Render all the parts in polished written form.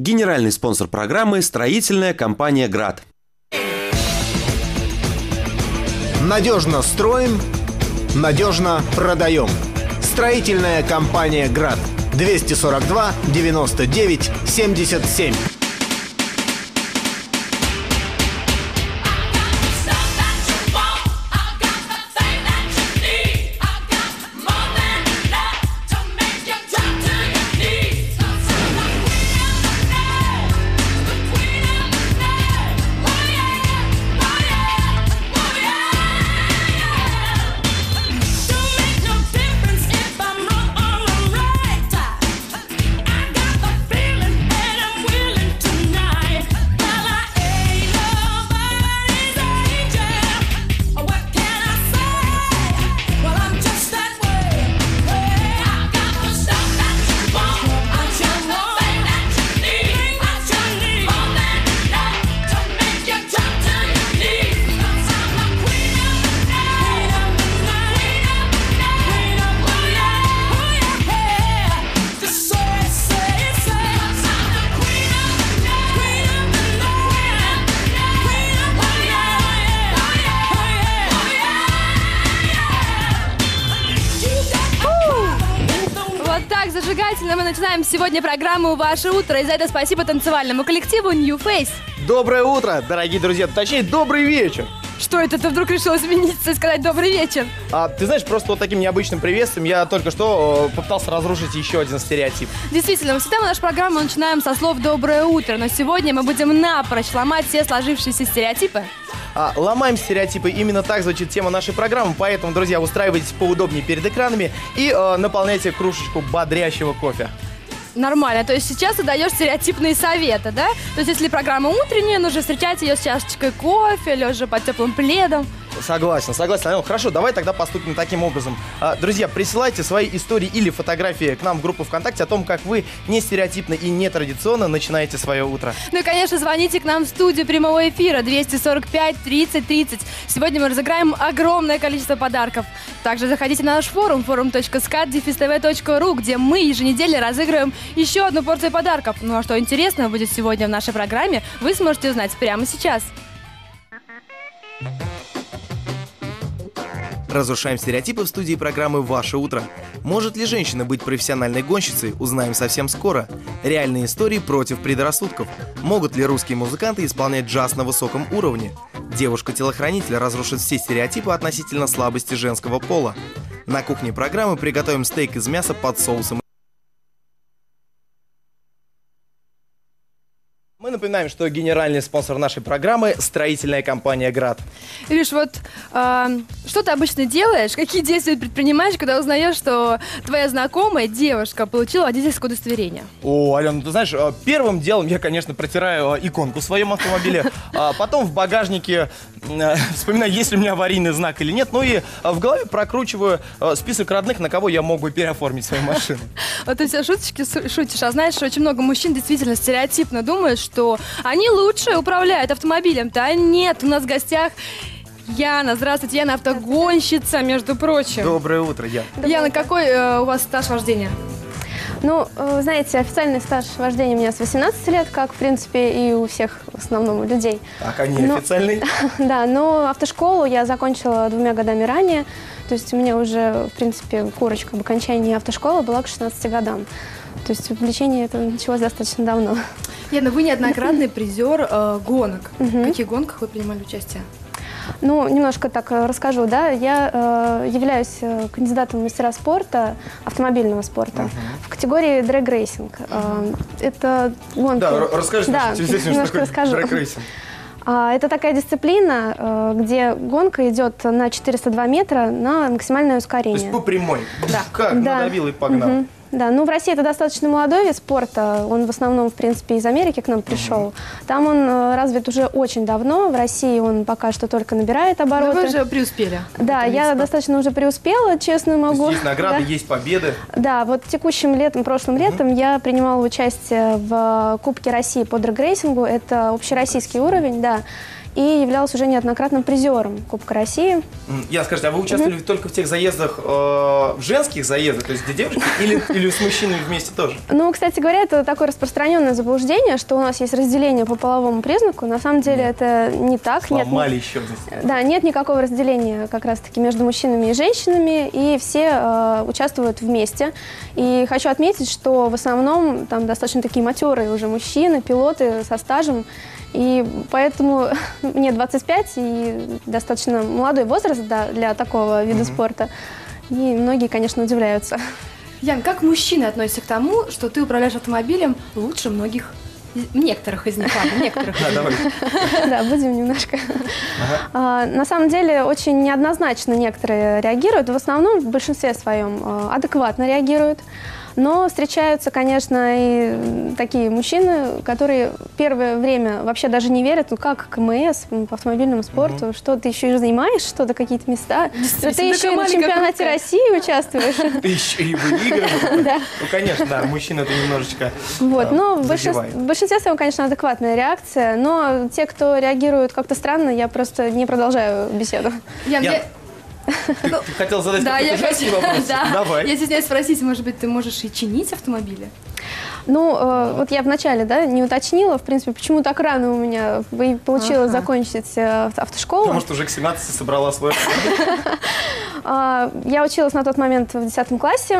Генеральный спонсор программы – строительная компания «Град». Надежно строим, надежно продаем. Строительная компания «Град». 242 99 77. Зажигательно мы начинаем сегодня программу «Ваше утро». И за это спасибо танцевальному коллективу New Face. Доброе утро, дорогие друзья, точнее, добрый вечер. Что это ты вдруг решил измениться и сказать «добрый вечер»? Ты знаешь, просто вот таким необычным приветствием я только что попытался разрушить еще один стереотип. Действительно, мы всегда нашу программу начинаем со слов «доброе утро», но сегодня мы будем напрочь ломать все сложившиеся стереотипы. Ломаем стереотипы, именно так звучит тема нашей программы, поэтому, друзья, устраивайтесь поудобнее перед экранами и наполняйте кружечку бодрящего кофе. Нормально, то есть сейчас ты даешь стереотипные советы, да? То есть если программа утренняя, нужно встречать ее с чашечкой кофе, лежа под теплым пледом. Согласен. Ну, хорошо, давай тогда поступим таким образом. Друзья, присылайте свои истории или фотографии к нам в группу ВКонтакте о том, как вы не стереотипно и нетрадиционно начинаете свое утро. Ну и, конечно, звоните к нам в студию прямого эфира 245 30 30. Сегодня мы разыграем огромное количество подарков. Также заходите на наш форум forum.skat-tv.ru, где мы еженедельно разыгрываем еще одну порцию подарков. Ну а что интересного будет сегодня в нашей программе, вы сможете узнать прямо сейчас. Разрушаем стереотипы в студии программы «Ваше утро». Может ли женщина быть профессиональной гонщицей, узнаем совсем скоро. Реальные истории против предрассудков. Могут ли русские музыканты исполнять джаз на высоком уровне? Девушка-телохранитель разрушит все стереотипы относительно слабости женского пола. На кухне программы приготовим стейк из мяса под соусом. Мы напоминаем, что генеральный спонсор нашей программы – строительная компания «Град». Ириш, вот что ты обычно делаешь, какие действия предпринимаешь, когда узнаешь, что твоя знакомая девушка получила водительское удостоверение? Алена, ты знаешь, первым делом я, конечно, протираю иконку в своем автомобиле, потом в багажнике вспоминаю, есть ли у меня аварийный знак или нет, ну и в голове прокручиваю список родных, на кого я мог бы переоформить свою машину. Вот ты все шуточки шутишь, а знаешь, очень много мужчин действительно стереотипно думают, что они лучше управляют автомобилем-то, а нет, у нас в гостях Яна. Здравствуйте, Яна, автогонщица, между прочим. Доброе утро, Яна. Яна, какой у вас стаж вождения? Ну, знаете, официальный стаж вождения у меня с 18 лет, как, в принципе, и у всех, в основном, людей. Так, а не официальный? Да, но автошколу я закончила 2 годами ранее. То есть у меня уже, в принципе, корочка об окончании автошколы была к 16 годам. То есть увлечение это началось достаточно давно. Яна, вы неоднократный призер гонок. В каких гонках вы принимали участие? Ну, немножко так расскажу, да. Я являюсь кандидатом в мастера спорта, автомобильного спорта, в категории дрэг-рейсинг. Это гонки... Да, расскажите, да, немножко расскажу. Дрэг-рейсинг. Это такая дисциплина, где гонка идет на 402 метра на максимальное ускорение. То есть по прямой? Да. Как надавил и погнал. Да, ну в России это достаточно молодой вид спорта, он в основном, в принципе, из Америки к нам пришел. Там он развит уже очень давно, в России он пока что только набирает обороты. Но вы же преуспели. Да, я достаточно уже преуспела, честно могу. Есть награды, есть победы. Да, вот текущим летом, прошлым летом я принимала участие в Кубке России по дрэг-рейсингу, это общероссийский уровень, да. и являлась уже неоднократным призером Кубка России. Ян, скажите, а вы участвовали только в тех заездах, в женских заездах, то есть где девушки, или с мужчинами вместе тоже? Ну, кстати говоря, это такое распространенное заблуждение, что у нас есть разделение по половому признаку. На самом деле это не так. Сломали еще. Да, нет никакого разделения как раз-таки между мужчинами и женщинами, и все участвуют вместе. И хочу отметить, что в основном там достаточно такие матерые уже мужчины, пилоты со стажем. И поэтому мне 25, и достаточно молодой возраст, да, для такого вида спорта. И многие, конечно, удивляются. Ян, как мужчины относятся к тому, что ты управляешь автомобилем лучше многих? Некоторых из них, ладно, некоторых. Да, давай. Да, будем немножко. На самом деле, очень неоднозначно некоторые реагируют. В основном, в большинстве своем, адекватно реагируют. Но встречаются, конечно, и такие мужчины, которые первое время вообще даже не верят, ну как КМС по автомобильному спорту, что ты еще и занимаешь, что-то, какие-то места, что ты еще и на чемпионате России участвуешь. Ты еще и выигрываешь. Да. Ну, конечно, да, мужчина это немножечко Вот, но в задевает. большинстве своем, конечно, адекватная реакция, но те, кто реагирует как-то странно, я просто не продолжаю беседу. Ян, Ты хотел задать какой-то женский вопрос? Да. Давай. Я стесняюсь спросить, может быть, ты можешь и чинить автомобили? Ну, вот я вначале, да, не уточнила, в принципе, почему так рано у меня получилось закончить автошколу. Может, уже к 17 собрала свой автомобиль? Я училась на тот момент в 10 классе.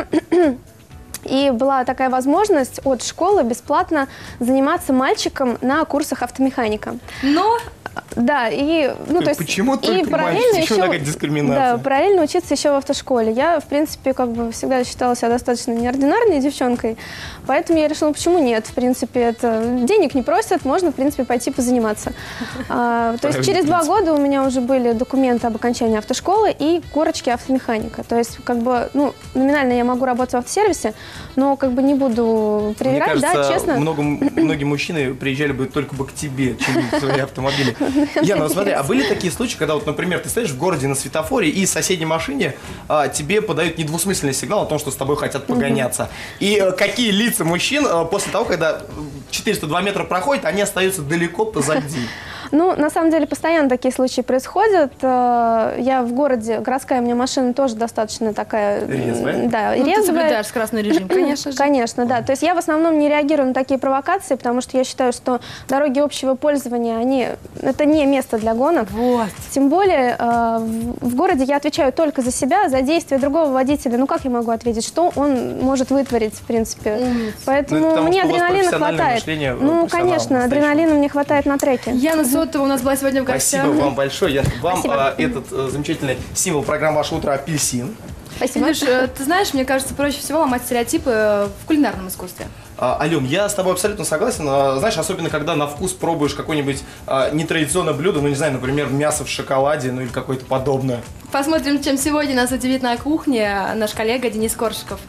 И была такая возможность от школы бесплатно заниматься мальчиком на курсах автомеханика. Но... Да, и... Ну, то есть, почему и только параллельно мальчики? Почему такая дискриминация? Да, параллельно учиться еще в автошколе. Я, в принципе, как бы всегда считала себя достаточно неординарной девчонкой, поэтому я решила, почему нет? В принципе, это денег не просят, можно, в принципе, пойти позаниматься. То есть через 2 года у меня уже были документы об окончании автошколы и корочки автомеханика. То есть, как бы, ну, номинально я могу работать в автосервисе, но как бы не буду привирать, Мне кажется, да, честно. многие мужчины приезжали бы только бы к тебе чинить свои автомобили. Яна, ну смотри, а были такие случаи, когда вот, например, ты стоишь в городе на светофоре и в соседней машине тебе подают недвусмысленный сигнал о том, что с тобой хотят погоняться. И какие лица мужчин после того, когда 402 метра проходит, они остаются далеко позади? Ну, на самом деле, постоянно такие случаи происходят. Я в городе, городская у меня машина тоже достаточно такая... Резвая? Да, Ну, ты резвая. соблюдаешь скоростной режим, конечно же. Конечно, да. То есть я в основном не реагирую на такие провокации, потому что я считаю, что дороги общего пользования, это не место для гонок. Вот. Тем более в городе я отвечаю только за себя, за действия другого водителя. Ну, как я могу ответить, что он может вытворить, в принципе? Поэтому Ну, мне что у вас адреналина профессиональное хватает. мышление, Ну, профессионал конечно, настоящий. адреналина мне хватает на треке. Яна Сотова у нас была сегодня в гостях. Спасибо вам большое. Вам Спасибо. этот замечательный символ программы «Ваше утро» апельсин. Спасибо. Илюш, ты знаешь, мне кажется, проще всего ломать стереотипы в кулинарном искусстве. Ален, я с тобой абсолютно согласен. Знаешь, особенно когда на вкус пробуешь какое-нибудь нетрадиционное блюдо, ну не знаю, например, мясо в шоколаде, ну или какое-то подобное. Посмотрим, чем сегодня нас удивит на кухне наш коллега Денис Коршиков.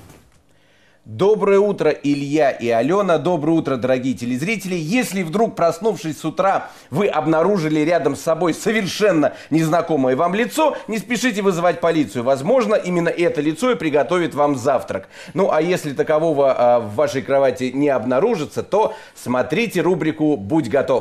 Доброе утро, Илья и Алена. Доброе утро, дорогие телезрители. Если вдруг, проснувшись с утра, вы обнаружили рядом с собой совершенно незнакомое вам лицо, не спешите вызывать полицию. Возможно, именно это лицо и приготовит вам завтрак. Ну, а если такового в вашей кровати не обнаружится, то смотрите рубрику «Будь готов».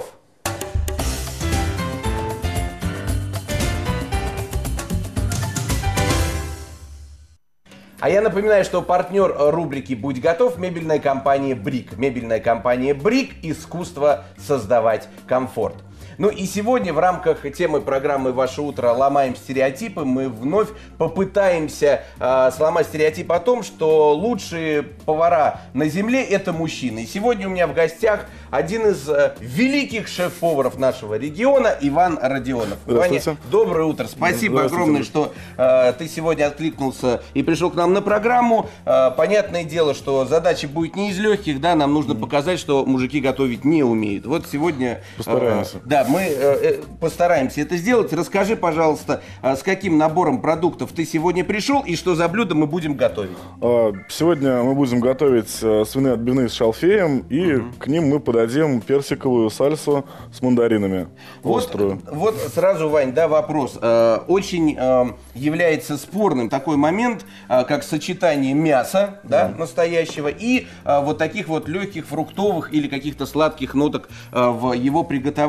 А я напоминаю, что партнер рубрики «Будь готов» – мебельная компания «Брик». Мебельная компания «Брик» – искусство создавать комфорт. Ну и сегодня в рамках темы программы «Ваше утро» ломаем стереотипы. Мы вновь попытаемся сломать стереотип о том, что лучшие повара на земле – это мужчины. И сегодня у меня в гостях один из великих шеф-поваров нашего региона Иван Родионов. Ваня, доброе утро. Спасибо огромное, что ты сегодня откликнулся и пришел к нам на программу. Понятное дело, что задача будет не из легких, да, нам нужно показать, что мужики готовить не умеют. Вот сегодня... Постараемся. Да, мы постараемся это сделать. Расскажи, пожалуйста, с каким набором продуктов ты сегодня пришел и что за блюдо мы будем готовить? Сегодня мы будем готовить свиные отбивные с шалфеем, и к ним мы подадим персиковую сальсу с мандаринами. Острую. Вот сразу, Вань, да, вопрос. Очень является спорным такой момент, как сочетание мяса, да, настоящего, и вот таких вот легких фруктовых или каких-то сладких ноток в его приготовлении.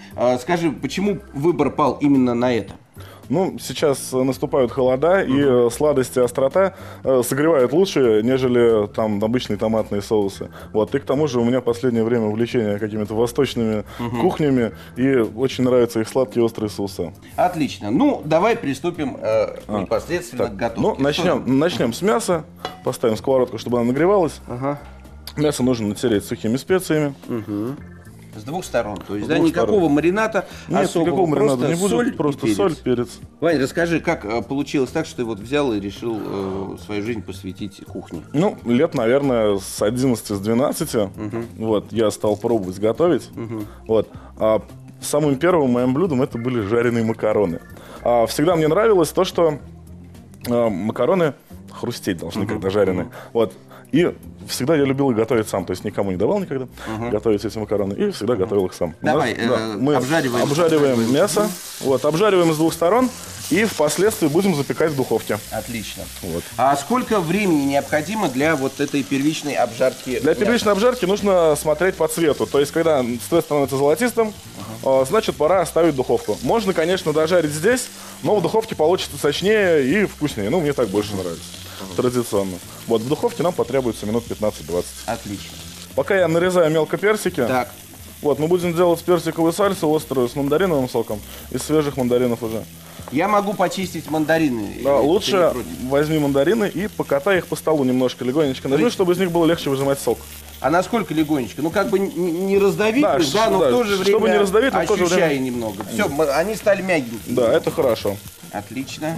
Скажи, почему выбор пал именно на это? Ну, сейчас наступают холода, и сладость и острота согревают лучше, нежели там обычные томатные соусы. Вот. И к тому же у меня в последнее время увлечение какими-то восточными кухнями, и очень нравятся их сладкие острые соусы. Отлично. Ну, давай приступим непосредственно к готовке. Ну, начнем с мяса. Поставим сковородку, чтобы она нагревалась. Ага. Мясо нужно натереть сухими специями. С двух сторон. То есть, С да, двух никакого сторон. марината Нет, особого, никакого маринада не будет, соль просто и соль, перец. перец. Вань, расскажи, как получилось так, что ты вот взял и решил свою жизнь посвятить кухне? Ну, лет, наверное, с 11, с 12. Вот, я стал пробовать готовить. Вот. А самым первым моим блюдом это были жареные макароны. Всегда мне нравилось то, что макароны хрустеть должны, когда жареные. Вот. И всегда я любил их готовить сам, то есть никому не давал никогда готовить эти макароны, и всегда готовил их сам. Давай, мы обжариваем мясо, вот, обжариваем с двух сторон, и впоследствии будем запекать в духовке. Отлично. Вот. А сколько времени необходимо для вот этой первичной обжарки? Для первичной обжарки нужно смотреть по цвету, то есть когда цвет становится золотистым, значит пора ставить в духовку. Можно, конечно, дожарить здесь, но в духовке получится сочнее и вкуснее, ну мне так больше нравится. Традиционно. Вот в духовке нам потребуется минут 15-20. Отлично. Пока я нарезаю мелко персики, Так. вот мы будем делать персиковую сальсу острую с мандариновым соком, из свежих мандаринов уже. Я могу почистить мандарины. Да, лучше возьми мандарины и покатай их по столу немножко, легонечко нажми, чтобы из них было легче выжимать сок. А насколько легонечко? Ну, как бы не раздавить, да, но в то же время чтобы не раздавить, но в то же время... ощущая немного. Все, они стали мягенькие. Да, это хорошо. Отлично.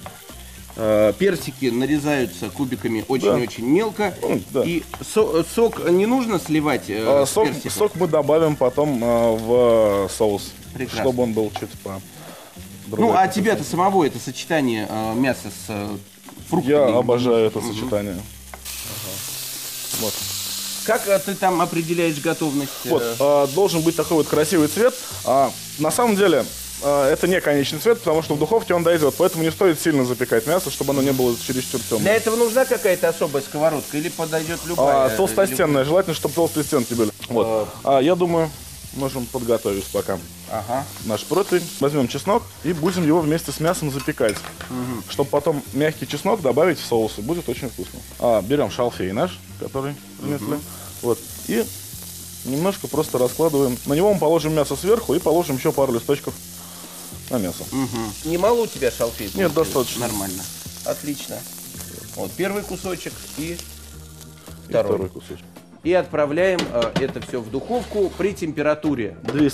Персики нарезаются кубиками очень-очень мелко. Да. И сок не нужно сливать с персиков? Сок мы добавим потом в соус, Прекрасно. чтобы он был чуть по... Ну, а тебя-то самого это сочетание мяса с фруктами? Я обожаю это сочетание. Вот. Как ты там определяешь готовность? Вот, должен быть такой вот красивый цвет. На самом деле, это не конечный цвет, потому что в духовке он дойдет. Поэтому не стоит сильно запекать мясо, чтобы оно не было чересчур темным. Для этого нужна какая-то особая сковородка или подойдет любая? Толстостенная. Желательно, чтобы толстые стенки были. Вот. Я думаю, можем подготовить пока наш противень. Возьмем чеснок и будем его вместе с мясом запекать. Чтобы потом мягкий чеснок добавить в соус. И будет очень вкусно. Берем шалфей наш, который принесли. Вот. И немножко просто раскладываем. На него мы положим мясо сверху и положим еще пару листочков на мясо. Немало у тебя шалфей? Нет, достаточно. Нормально. Отлично. Вот первый кусочек и второй кусочек. И отправляем это все в духовку при температуре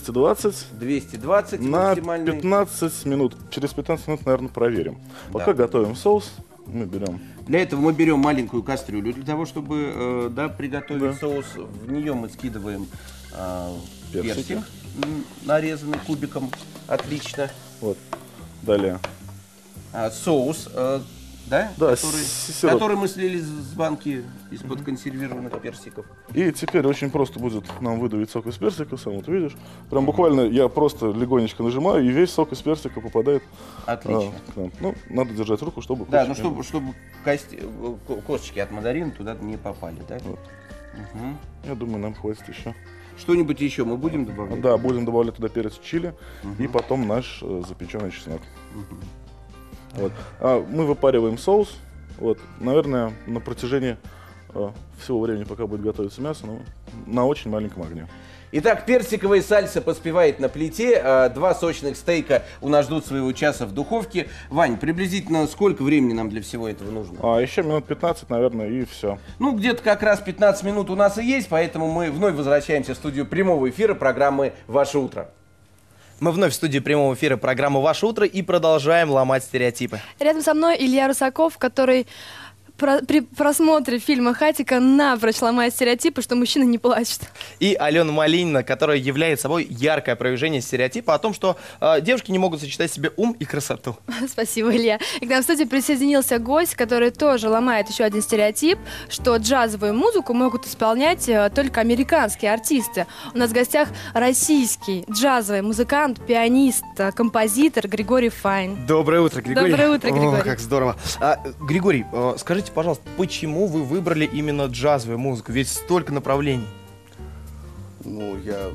220 на максимальной. 15 минут. Через 15 минут, наверное, проверим. Пока готовим соус, мы берем. Для этого мы берем маленькую кастрюлю для того, чтобы приготовить соус. В нее мы скидываем персик, нарезанный кубиком. Отлично. Вот. Далее. Соус, да? Да, который мы слили с банки из-под консервированных персиков. И теперь очень просто будет нам выдавить сок из персика, сам вот видишь. Прям буквально я просто легонечко нажимаю, и весь сок из персика попадает. Отлично. К нам. Ну, надо держать руку, чтобы... Да, ну чтобы косточки от мандарина туда не попали, да? Вот. Я думаю, нам хватит еще. Что-нибудь еще мы будем добавлять? Да, будем добавлять туда перец чили и потом наш запеченный чеснок. Вот. Мы выпариваем соус. Вот. Наверное, на протяжении всего времени, пока будет готовиться мясо, на очень маленьком огне. Итак, персиковая сальса поспевает на плите. 2 сочных стейка у нас ждут своего часа в духовке. Вань, приблизительно сколько времени нам для всего этого нужно? Еще минут 15, наверное, и все. Ну, где-то как раз 15 минут у нас и есть, поэтому мы вновь возвращаемся в студию прямого эфира программы «Ваше утро». Мы вновь в студии прямого эфира программы «Ваше утро» и продолжаем ломать стереотипы. Рядом со мной Илья Русаков, который при просмотре фильма «Хатико» напрочь ломает стереотипы, что мужчина не плачет. И Алена Малинина, которая является собой яркое опровержение стереотипа о том, что девушки не могут сочетать в себе ум и красоту. Спасибо, Илья. И к нам в студии присоединился гость, который тоже ломает еще один стереотип, что джазовую музыку могут исполнять только американские артисты. У нас в гостях российский джазовый музыкант, пианист, композитор Григорий Файн. Доброе утро, Григорий. Доброе утро, Григорий. О, как здорово. Григорий, скажите, пожалуйста, почему вы выбрали именно джазовую музыку? Ведь столько направлений. Ну, я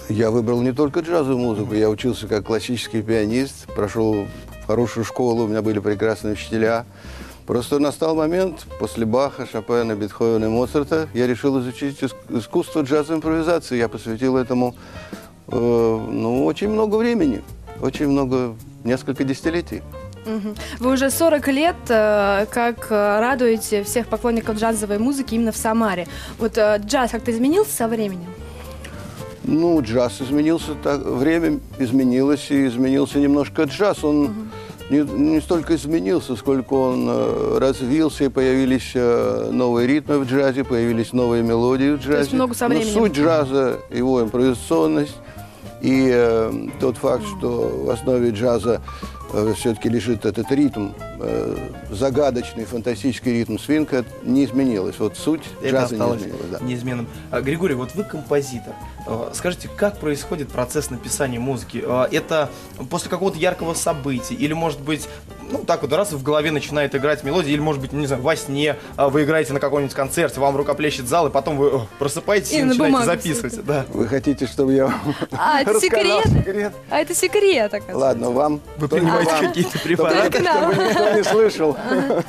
Я выбрал не только джазовую музыку, я учился как классический пианист, прошел хорошую школу, у меня были прекрасные учителя. Просто настал момент, после Баха, Шопена, Бетховена и Моцарта, я решил изучить искусство джазовой импровизации. Я посвятил этому очень много времени, очень много, несколько десятилетий. Вы уже 40 лет как радуете всех поклонников джазовой музыки именно в Самаре. Вот джаз как-то изменился со временем? Ну, джаз изменился, время изменилось, и изменился немножко джаз. Он не столько изменился, сколько он развился, и появились новые ритмы в джазе, появились новые мелодии в джазе. То есть много со временем. Но суть джаза, его импровизационность и тот факт, что в основе джаза все-таки лежит этот ритм, загадочный, фантастический ритм свинга, не изменилось. Вот суть джаза не изменилась. Да. Неизменным. Григорий, вот вы композитор. Скажите, как происходит процесс написания музыки? Это после какого-то яркого события? Или, может быть, так вот раз в голове начинает играть мелодия? Или, может быть, не знаю, во сне вы играете на каком-нибудь концерте, вам рукоплещет зал, и потом вы просыпаетесь и начинаете записывать? Да. Вы хотите, чтобы я вам это секрет? А это секрет, оказывается. Ладно, вам. Вы принимаете какие-то препараты? Чтобы никто не слышал.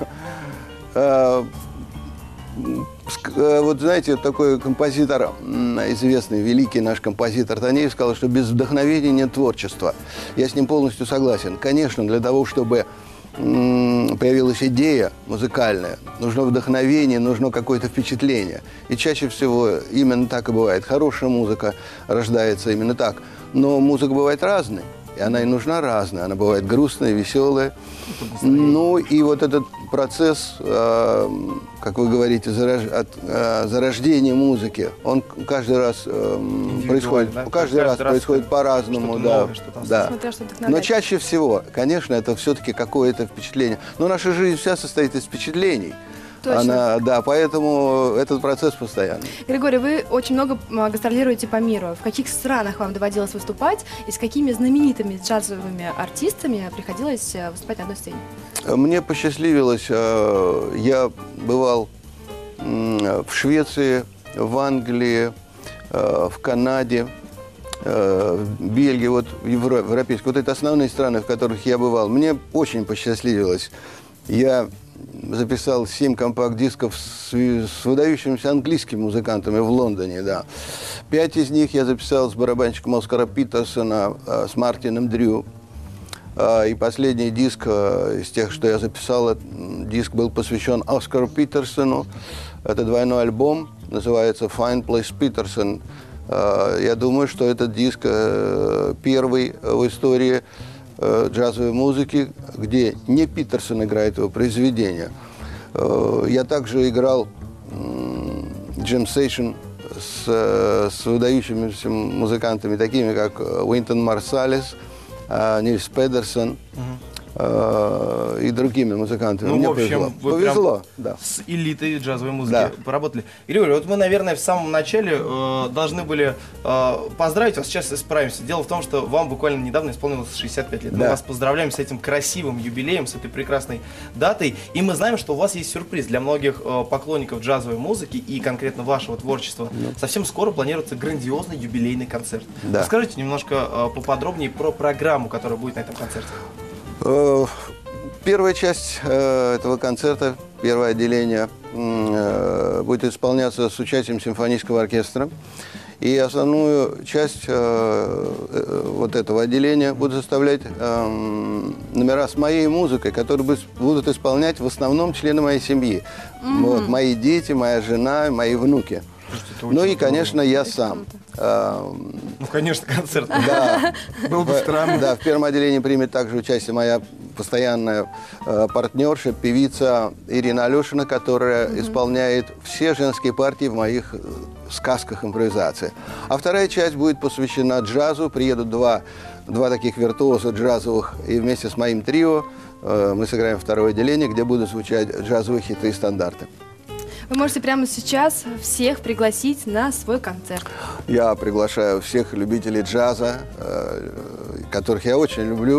Вот знаете, такой композитор, известный, великий наш композитор Танеев, сказал, что без вдохновения нет творчества. Я с ним полностью согласен. Конечно, для того, чтобы появилась идея музыкальная, нужно вдохновение, нужно какое-то впечатление. И чаще всего именно так и бывает. Хорошая музыка рождается именно так. Но музыка бывает разной. И она и нужна разная. Она бывает грустная, веселая. Ну, и вот этот процесс, как вы говорите, зарождения музыки, он каждый раз происходит, да? каждый раз происходит по-разному. Да, да. Но чаще всего, конечно, это все-таки какое-то впечатление. Но наша жизнь вся состоит из впечатлений. Да, поэтому этот процесс постоянный. Григорий, вы очень много гастролируете по миру. В каких странах вам доводилось выступать и с какими знаменитыми джазовыми артистами приходилось выступать на одной сцене? Мне посчастливилось. Я бывал в Швеции, в Англии, в Канаде, в Бельгии, вот в европейской. Вот это основные страны, в которых я бывал. Мне очень посчастливилось. Я записал 7 компакт-дисков с выдающимися английскими музыкантами в Лондоне, да. 5 из них я записал с барабанщиком Оскара Питерсона, с Мартином Дрю. И последний диск из тех, что я записал, диск был посвящен Оскару Питерсону. Это двойной альбом, называется «Fine Place Peterson». Я думаю, что этот диск первый в истории джазовой музыки, где не Питерсон играет его произведения. Я также играл джем-сейшн с выдающимися музыкантами, такими как Уинтон Марсалис, Нильс Педерсон и другими музыкантами. Ну, мне в общем, повезло. Да. С элитой джазовой музыки поработали. Григорий, вот мы, наверное, в самом начале должны были поздравить вас. Сейчас исправимся. Дело в том, что вам буквально недавно исполнилось 65 лет. Да. Мы вас поздравляем с этим красивым юбилеем, с этой прекрасной датой. И мы знаем, что у вас есть сюрприз для многих поклонников джазовой музыки и конкретно вашего творчества. Совсем скоро планируется грандиозный юбилейный концерт. Да. Расскажите немножко поподробнее про программу, которая будет на этом концерте. Первая часть этого концерта, первое отделение, будет исполняться с участием симфонического оркестра. И основную часть вот этого отделения будут составлять номера с моей музыкой, которые будут исполнять в основном члены моей семьи. Вот, мои дети, моя жена, мои внуки. Ну и, конечно, я сам. Ну, конечно, концерт. Да. Было бы странно. Да, в первом отделении примет также участие моя постоянная партнерша, певица Ирина Алешина, которая исполняет все женские партии в моих сказках импровизации. А вторая часть будет посвящена джазу. Приедут два таких виртуоза джазовых, и вместе с моим трио мы сыграем второе отделение, где будут звучать джазовые хиты и стандарты. Вы можете прямо сейчас всех пригласить на свой концерт. Я приглашаю всех любителей джаза, которых я очень люблю, с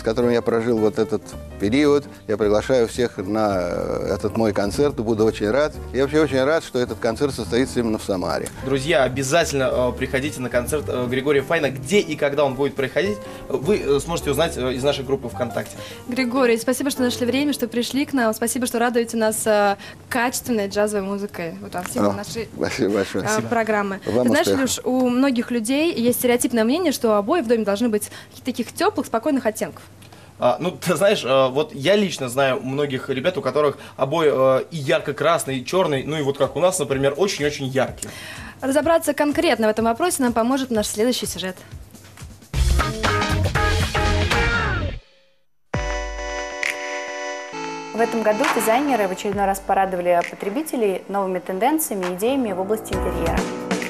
которым я прожил вот этот период. Я приглашаю всех на этот мой концерт, буду очень рад. Я вообще очень рад, что этот концерт состоится именно в Самаре. Друзья, обязательно приходите на концерт Григория Файна. Где и когда он будет проходить, вы сможете узнать из нашей группы ВКонтакте. Григорий, спасибо, что нашли время, что пришли к нам. Спасибо, что радуете нас качественной джазовой музыкой. Вот во всей нашей Спасибо большое. программы. Вам Ты знаешь, успехов. Люш, у многих людей есть стереотипное мнение, что обои в доме должны быть таких теплых, спокойных оттенков. Ну, ты знаешь, вот я лично знаю многих ребят, у которых обои и ярко-красный, и черный, ну и вот как у нас, например, очень-очень яркие. Разобраться конкретно в этом вопросе нам поможет наш следующий сюжет. В этом году дизайнеры в очередной раз порадовали потребителей новыми тенденциями и идеями в области интерьера.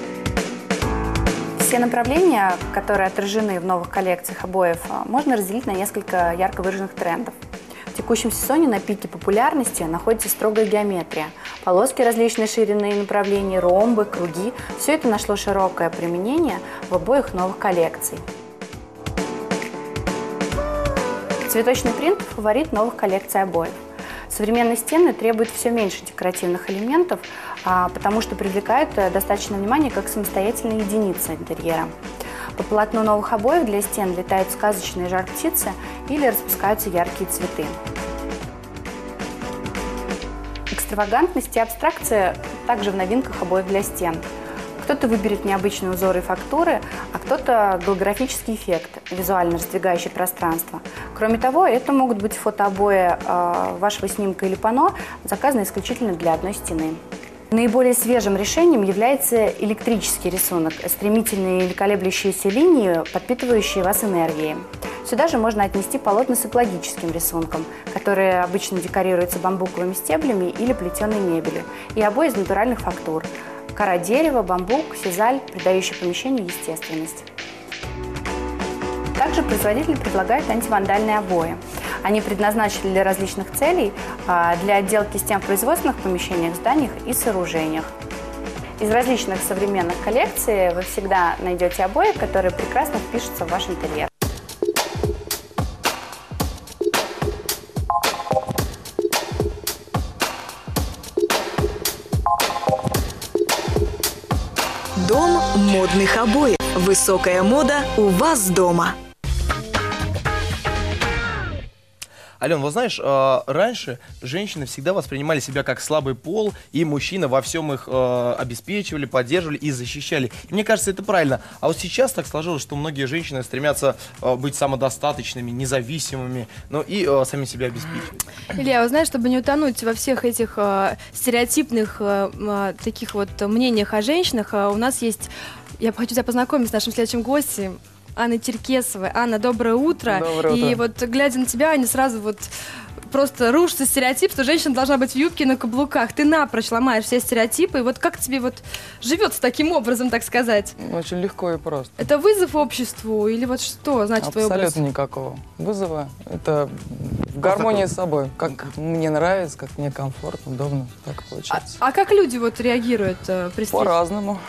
Все направления, которые отражены в новых коллекциях обоев, можно разделить на несколько ярко выраженных трендов. В текущем сезоне на пике популярности находится строгая геометрия. Полоски различной ширины и направлений, ромбы, круги – все это нашло широкое применение в обоих новых коллекций. Цветочный принт – фаворит новых коллекций обоев. Современные стены требуют все меньше декоративных элементов, потому что привлекают достаточно внимания как самостоятельные единицы интерьера. По полотну новых обоев для стен летают сказочные жар-птицы или распускаются яркие цветы. Экстравагантность и абстракция также в новинках обоев для стен. Кто-то выберет необычные узоры и фактуры, а кто-то голографический эффект, визуально раздвигающий пространство. Кроме того, это могут быть фотообои вашего снимка или панно, заказанные исключительно для одной стены. Наиболее свежим решением является электрический рисунок, стремительные или колеблющиеся линии, подпитывающие вас энергией. Сюда же можно отнести полотна с экологическим рисунком, которые обычно декорируются бамбуковыми стеблями или плетеной мебелью, и обои из натуральных фактур. Кора дерева, бамбук, сизаль, придающий помещению естественность. Также производители предлагают антивандальные обои. Они предназначены для различных целей, для отделки стен в производственных помещениях, зданиях и сооружениях. Из различных современных коллекций вы всегда найдете обои, которые прекрасно впишутся в ваш интерьер. Дом модных обоев. Высокая мода у вас дома. Ален, вот знаешь, раньше женщины всегда воспринимали себя как слабый пол, и мужчины во всем их обеспечивали, поддерживали и защищали. И мне кажется, это правильно. А вот сейчас так сложилось, что многие женщины стремятся быть самодостаточными, независимыми, но и сами себя обеспечивать. Илья, вы знаете, чтобы не утонуть во всех этих стереотипных таких вот мнениях о женщинах, у нас есть... Я хочу тебя познакомить с нашим следующим гостем. Анной Черкесовой. Анна, доброе утро. Доброе утро. И вот, глядя на тебя, они сразу вот просто рушится стереотип, что женщина должна быть в юбке и на каблуках. Ты напрочь ломаешь все стереотипы. И вот как тебе вот живется таким образом, так сказать? Очень легко и просто. Это вызов обществу или вот что значит твой образ? Абсолютно никакого вызова. Это в гармонии с собой. Как мне нравится, как мне комфортно, удобно, так получается. А как люди вот реагируют при встрече? По-разному.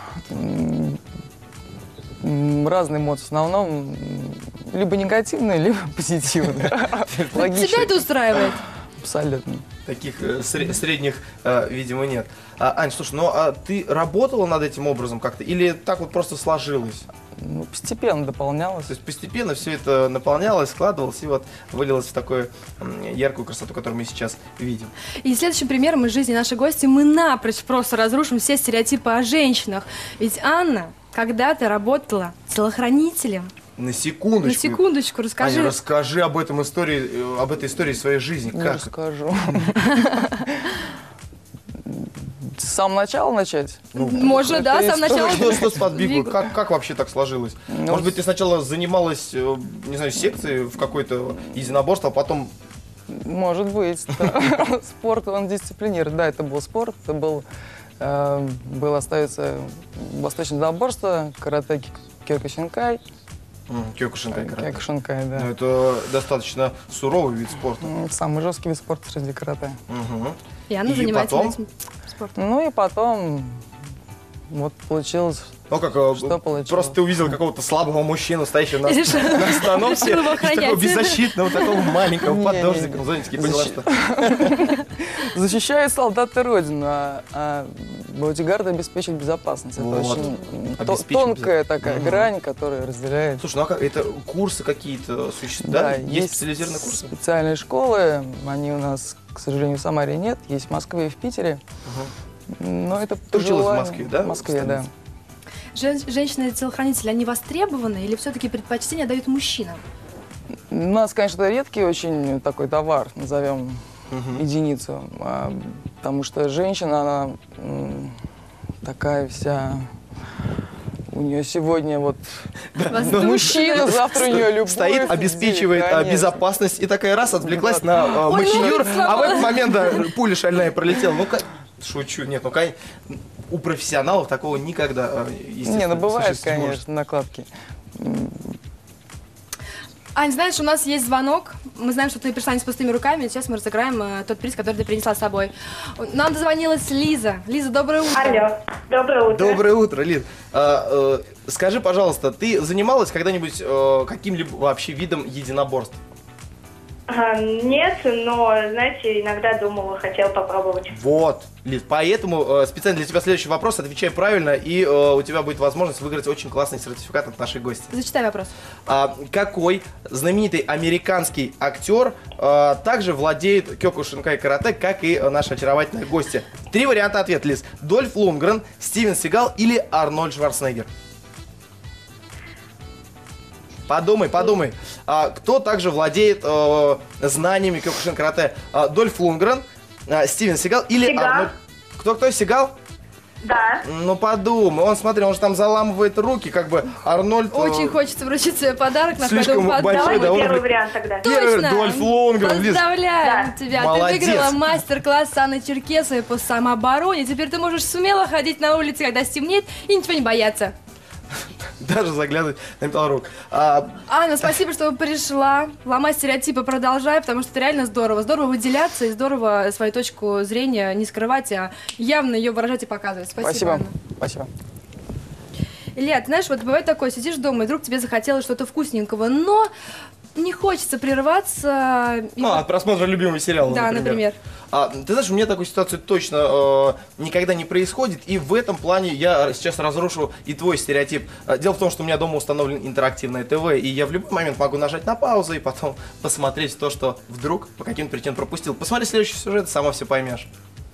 Разные эмоции. В основном либо негативные, либо позитивные. Тебя это устраивает? Абсолютно. Таких средних, видимо, нет. Ань, слушай, ну а ты работала над этим образом как-то? Или так вот просто сложилось? Ну, постепенно дополнялось. То есть постепенно все это наполнялось, складывалось и вот вылилось в такую яркую красоту, которую мы сейчас видим. И следующим примером из жизни нашей гости мы напрочь просто разрушим все стереотипы о женщинах. Ведь Анна когда-то работала телохранителем. На секундочку. На секундочку, расскажи. Аня, расскажи об этой истории своей жизни. Не как? расскажу. С самого начала начать? Можно, да, с самого начала. Что сподвигло? Как вообще так сложилось? Может быть, ты сначала занималась, не знаю, секцией в какой-то единоборство, а потом... Может быть, да. Спорт, он дисциплинирует. Да, это был спорт, это было остается восточное единоборство, карате Кёкушинкай. Кёкушинкай карате. Кёкушинкай, да. Ну, это достаточно суровый вид спорта. Самый жесткий вид спорта среди карате. И Анна занимается этим спортом. Ну и потом вот получилось Ну как, Что получилось? просто ты увидел какого-то слабого мужчину, стоящего на остановке, и такого беззащитного, такого маленького, под дождиком, зонтики, поняла, что... Защищает солдаты Родину, а бодигард обеспечит безопасность. Это очень тонкая такая грань, которая разделяет. Слушай, ну а как, это курсы какие-то существуют? Да, есть специализированные курсы? Специальные школы, они у нас, к сожалению, в Самаре нет, есть в Москве и в Питере. Но это ты училась в Москве, да? В Москве, да. Женщины-телохранители, они востребованы или все-таки предпочтение дают мужчинам? У нас, конечно, редкий очень такой товар, назовем единицу, потому что женщина, она такая вся... У нее сегодня вот мужчина, завтра у нее любовь. Стоит, обеспечивает безопасность и такая раз отвлеклась на махинюр, а в этот момент пуля шальная пролетела. Ну, шучу, нет, ну, у профессионалов такого никогда, естественно, не, ну бывает, конечно, накладки. Ань, знаешь, у нас есть звонок. Мы знаем, что ты пришла не с пустыми руками. Сейчас мы разыграем тот приз, который ты принесла с собой. Нам дозвонилась Лиза. Лиза, доброе утро. Алло, доброе утро. Доброе утро, Лиз. Скажи, пожалуйста, ты занималась когда-нибудь каким-либо вообще видом единоборств? Нет, но, знаете, иногда думала, хотела попробовать. Вот, Лиз, поэтому специально для тебя следующий вопрос, отвечай правильно, и у тебя будет возможность выиграть очень классный сертификат от нашей гости. Зачитай вопрос. Какой знаменитый американский актер также владеет кёкушинкай карате, как и наши очаровательные гости? 3 варианта ответа, Лиз. Дольф Лундгрен, Стивен Сигал или Арнольд Шварценеггер? Подумай. Кто также владеет знаниями кёкушин-карате? Дольф Лундгрен, Стивен Сигал или Арнольд... Кто? Сигал? Да. Ну подумай, он же там заламывает руки, как бы Арнольд... Очень хочется вручить себе подарок на слишком большой, да? Первый вариант тогда. Точно! Дольф Лундгрен. Поздравляем тебя! Молодец. Ты выиграла мастер-класс с Анной Черкесовой по самообороне. Теперь ты можешь смело ходить на улице, когда стемнеет, и ничего не бояться. Даже заглядывать на металлург. Анна, спасибо, что пришла. Ломать стереотипы продолжай, потому что это реально здорово. Здорово выделяться и здорово свою точку зрения не скрывать, а явно ее выражать и показывать. Спасибо, Анна. Спасибо. Илья, ты знаешь, вот бывает такое, сидишь дома, и вдруг тебе захотелось что-то вкусненького, но не хочется прерываться. От просмотра любимого сериала, да, например. Ты знаешь, у меня такой ситуации точно никогда не происходит, и в этом плане я сейчас разрушу и твой стереотип. Дело в том, что у меня дома установлен интерактивное ТВ, и я в любой момент могу нажать на паузу и потом посмотреть то, что вдруг по каким-то причинам пропустил. Посмотри следующий сюжет, сама все поймешь.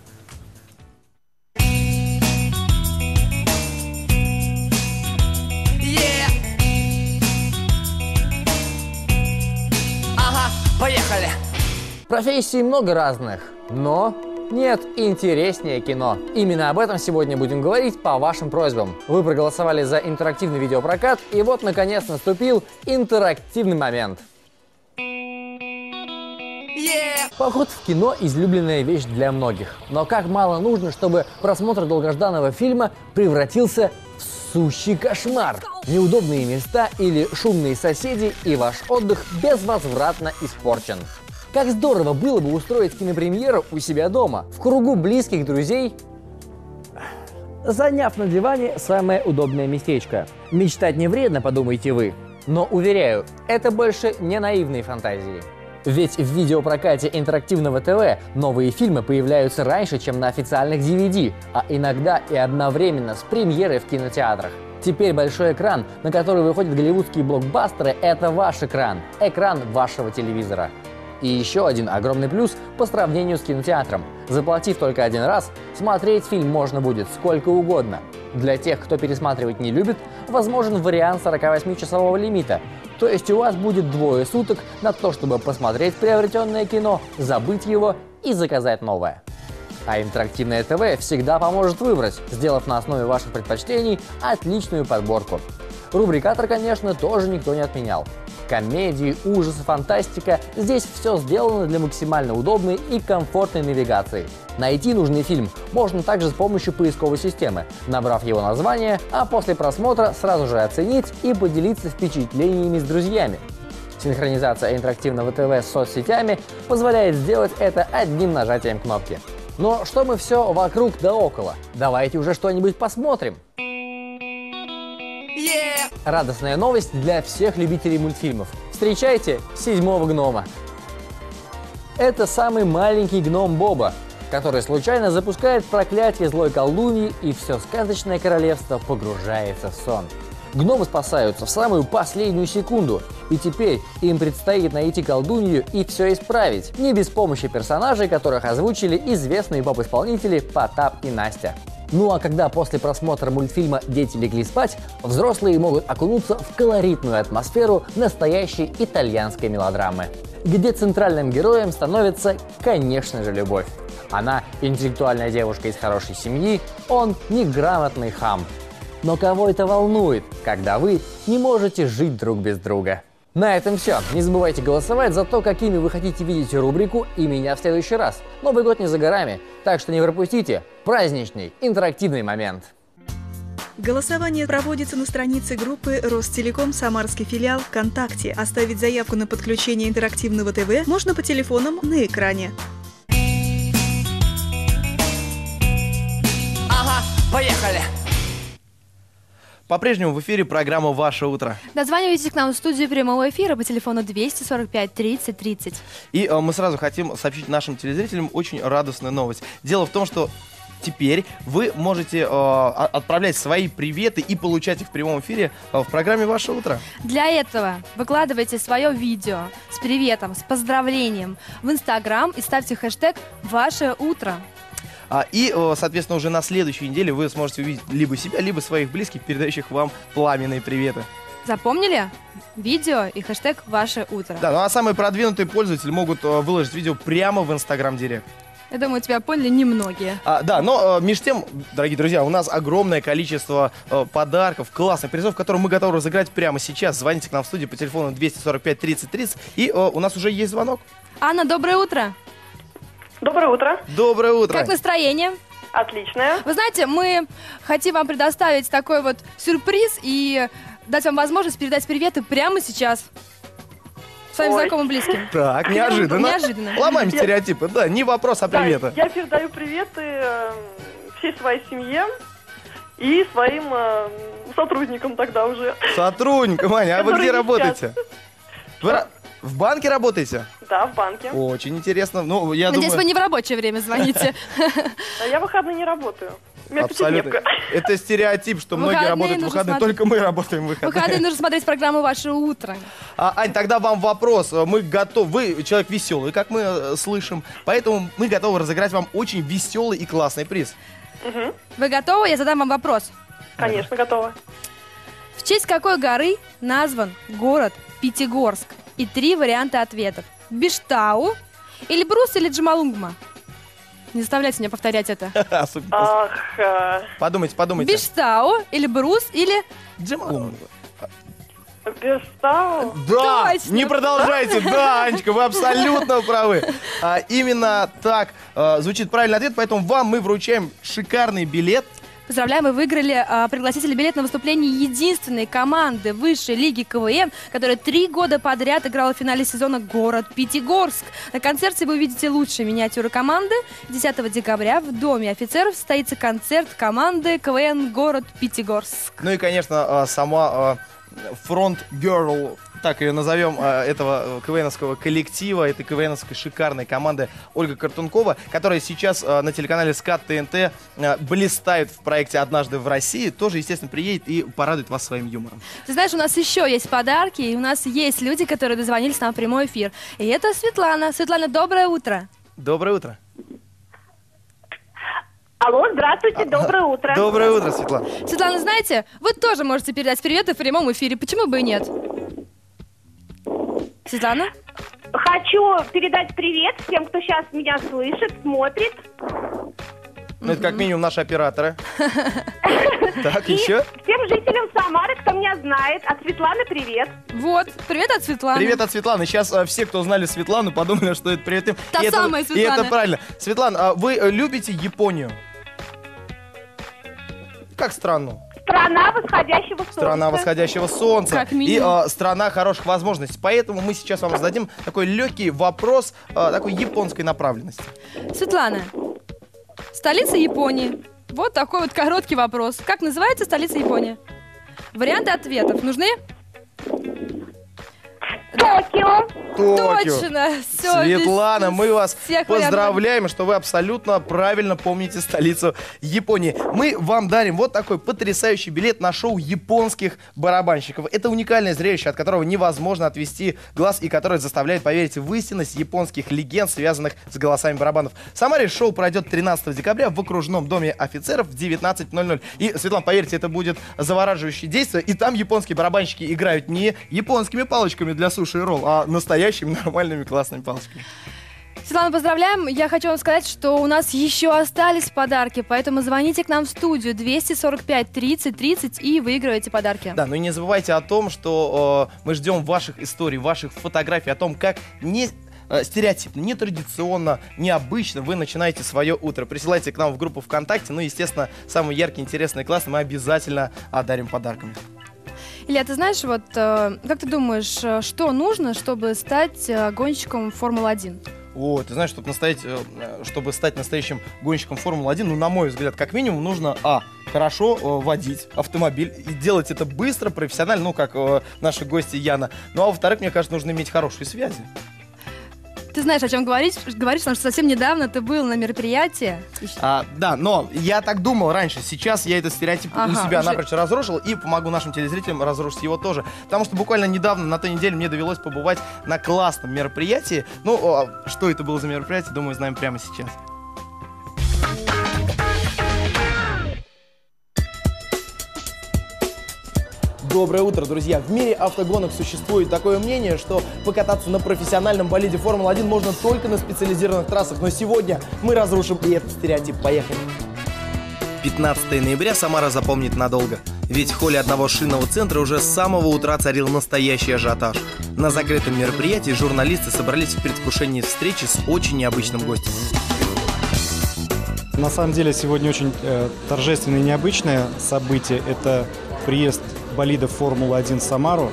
Поехали! Профессий много разных, но нет интереснее кино. Именно об этом сегодня будем говорить по вашим просьбам. Вы проголосовали за интерактивный видеопрокат, и вот наконец наступил интерактивный момент. Поход в кино – излюбленная вещь для многих. Но как мало нужно, чтобы просмотр долгожданного фильма превратился в сущий кошмар. Неудобные места или шумные соседи, и ваш отдых безвозвратно испорчен. Как здорово было бы устроить кинопремьеру у себя дома, в кругу близких друзей, заняв на диване самое удобное местечко. Мечтать не вредно, подумаете вы. Но, уверяю, это больше не наивные фантазии. Ведь в видеопрокате интерактивного ТВ новые фильмы появляются раньше, чем на официальных DVD, а иногда и одновременно с премьерой в кинотеатрах. Теперь большой экран, на который выходят голливудские блокбастеры, это ваш экран, экран вашего телевизора. И еще один огромный плюс по сравнению с кинотеатром. Заплатив только один раз, смотреть фильм можно будет сколько угодно. Для тех, кто пересматривать не любит, возможен вариант 48-часового лимита. То есть у вас будет 2 суток на то, чтобы посмотреть приобретенное кино, забыть его и заказать новое. А интерактивное ТВ всегда поможет выбрать, сделав на основе ваших предпочтений отличную подборку. Рубрикатор, конечно, тоже никто не отменял. Комедии, ужасы, фантастика – здесь все сделано для максимально удобной и комфортной навигации. Найти нужный фильм можно также с помощью поисковой системы, набрав его название, а после просмотра сразу же оценить и поделиться впечатлениями с друзьями. Синхронизация интерактивного ТВ с соцсетями позволяет сделать это одним нажатием кнопки. Но что мы все вокруг да около? Давайте уже что-нибудь посмотрим. Радостная новость для всех любителей мультфильмов. Встречайте 7-го гнома. Это самый маленький гном Боба, который случайно запускает проклятие злой колдуньи, и все сказочное королевство погружается в сон. Гномы спасаются в самую последнюю секунду, и теперь им предстоит найти колдунью и все исправить, не без помощи персонажей, которых озвучили известные поп-исполнители Потап и Настя. Ну а когда после просмотра мультфильма дети легли спать, взрослые могут окунуться в колоритную атмосферу настоящей итальянской мелодрамы, где центральным героем становится, конечно же, любовь. Она интеллектуальная девушка из хорошей семьи, он неграмотный хам. Но кого это волнует, когда вы не можете жить друг без друга? На этом все. Не забывайте голосовать за то, какими вы хотите видеть рубрику и меня в следующий раз. Новый год не за горами, так что не пропустите праздничный интерактивный момент. Голосование проводится на странице группы Ростелеком Самарский филиал ВКонтакте. Оставить заявку на подключение интерактивного ТВ можно по телефонам на экране. Ага, поехали! По-прежнему в эфире программа «Ваше утро». Дозванивайтесь к нам в студию прямого эфира по телефону 245 30 30. И мы сразу хотим сообщить нашим телезрителям очень радостную новость. Дело в том, что теперь вы можете отправлять свои приветы и получать их в прямом эфире в программе «Ваше утро». Для этого выкладывайте свое видео с приветом, с поздравлением в Инстаграм и ставьте хэштег «Ваше утро». И, соответственно, уже на следующей неделе вы сможете увидеть либо себя, либо своих близких, передающих вам пламенные приветы. Запомнили? Видео и хэштег «Ваше утро». Да, ну а самые продвинутые пользователи могут выложить видео прямо в Инстаграм Директ. Я думаю, тебя поняли немногие. Да, но между тем, дорогие друзья, у нас огромное количество подарков, классных призов, которые мы готовы разыграть прямо сейчас. Звоните к нам в студию по телефону 245 30 30, и у нас уже есть звонок. Анна, доброе утро. Доброе утро. Доброе утро. Как настроение? Отличное. Вы знаете, мы хотим вам предоставить такой вот сюрприз и дать вам возможность передать приветы прямо сейчас своим знакомым и близким. Так, неожиданно. Неожиданно. Ломаем стереотипы, да, не вопрос, а приветы. Я передаю приветы всей своей семье и своим сотрудникам тогда уже. Сотрудникам, Аня, а вы где работаете? Вы в банке работаете? Да, в банке. Очень интересно. Ну, я Надеюсь, думаю... вы не в рабочее время звоните. Я в выходные не работаю. У меня Абсолютно. пятидневка. Это стереотип, что многие работают в выходные, только мы работаем в В выходные выходные. нужно смотреть программу «Ваше утро». Ань, тогда вам вопрос. Мы готовы. Вы человек веселый, как мы слышим, поэтому мы готовы разыграть вам очень веселый и классный приз. Вы готовы? Я задам вам вопрос. Конечно, готова. В честь какой горы назван город Пятигорск? И 3 варианта ответов. Биштау, Эльбрус или Джомолунгма? Не заставляйте меня повторять это. Подумайте, подумайте. Биштау, Эльбрус или Джомолунгма? Биштау? Да, Точно. не продолжайте. Да, Анечка, вы абсолютно правы. Именно так звучит правильный ответ, поэтому вам мы вручаем шикарный билет. Поздравляем, вы выиграли пригласительный билет на выступление единственной команды высшей лиги КВН, которая 3 года подряд играла в финале сезона «Город Пятигорск». На концерте вы увидите лучшие миниатюры команды. 10 декабря в Доме офицеров состоится концерт команды КВН «Город Пятигорск». Ну и, конечно, сама фронт-герл, так ее назовем, этого КВНовского коллектива, этой КВНовской шикарной команды Ольга Картункова, которая сейчас на телеканале СКАТ ТНТ блистает в проекте «Однажды в России», тоже, естественно, приедет и порадует вас своим юмором. Ты знаешь, у нас еще есть подарки, и у нас есть люди, которые дозвонились нам в прямой эфир. И это Светлана. Светлана, доброе утро. Доброе утро. Алло, здравствуйте, доброе утро. Доброе утро, Светлана. Светлана, знаете, вы тоже можете передать приветы в прямом эфире. Почему бы и нет? Светлана? Хочу передать привет всем, кто сейчас меня слышит, смотрит. Ну, это как минимум наши операторы. Так, И еще? всем жителям Самары, кто меня знает. От Светланы привет. Вот, привет от Светланы. Привет от Светланы. Сейчас все, кто узнали Светлану, подумали, что это привет им. Та И самая это, Светлана. И это правильно. Светлана, вы любите Японию? Как страну? Страна восходящего солнца. Страна восходящего солнца. Как И минимум. страна хороших возможностей. Поэтому мы сейчас вам зададим такой легкий вопрос такой японской направленности. Светлана, столица Японии. Вот такой вот короткий вопрос. Как называется столица Японии? Варианты ответов нужны? Токио. Точно. Все, Светлана, мы вас всех поздравляем, что вы абсолютно правильно помните столицу Японии. Мы вам дарим вот такой потрясающий билет на шоу японских барабанщиков. Это уникальное зрелище, от которого невозможно отвести глаз и которое заставляет поверить в истинность японских легенд, связанных с голосами барабанов. В Самаре шоу пройдет 13 декабря в окружном доме офицеров в 19:00. И, Светлана, поверьте, это будет завораживающее действие. И там японские барабанщики играют не японскими палочками для суши и ролл, а настоящими нормальными классными палочками. Светлана, поздравляем. Я хочу вам сказать, что у нас еще остались подарки, поэтому звоните к нам в студию 245 30 30 и выигрывайте подарки. Да, но и не забывайте о том, что мы ждем ваших историй, ваших фотографий, о том, как не стереотипно, нетрадиционно, необычно вы начинаете свое утро. Присылайте к нам в группу ВКонтакте, ну, естественно, самые яркие, интересные, классные мы обязательно одарим подарками. Илья, ты знаешь, вот как ты думаешь, что нужно, чтобы стать гонщиком Формулы-1? О, ты знаешь, чтобы стать настоящим гонщиком Формулы-1, ну, на мой взгляд, как минимум нужно, хорошо водить автомобиль и делать это быстро, профессионально, ну, как наши гости Яна. Ну, а во-вторых, мне кажется, нужно иметь хорошие связи. Ты знаешь, о чем говоришь, потому что совсем недавно ты был на мероприятии. Да, но я так думал раньше. Сейчас я этот стереотип у себя напрочь разрушил и помогу нашим телезрителям разрушить его тоже. Потому что буквально недавно, на той неделе, мне довелось побывать на классном мероприятии. Ну, что это было за мероприятие, думаю, знаем прямо сейчас. Доброе утро, друзья! В мире автогонок существует такое мнение, что покататься на профессиональном болиде Формулы-1 можно только на специализированных трассах. Но сегодня мы разрушим и этот стереотип. Поехали! 15 ноября Самара запомнит надолго. Ведь в холле одного шинного центра уже с самого утра царил настоящий ажиотаж. На закрытом мероприятии журналисты собрались в предвкушении встречи с очень необычным гостем. На самом деле сегодня очень торжественное и необычное событие. Это приезд болидов Формулы-1 в Самару.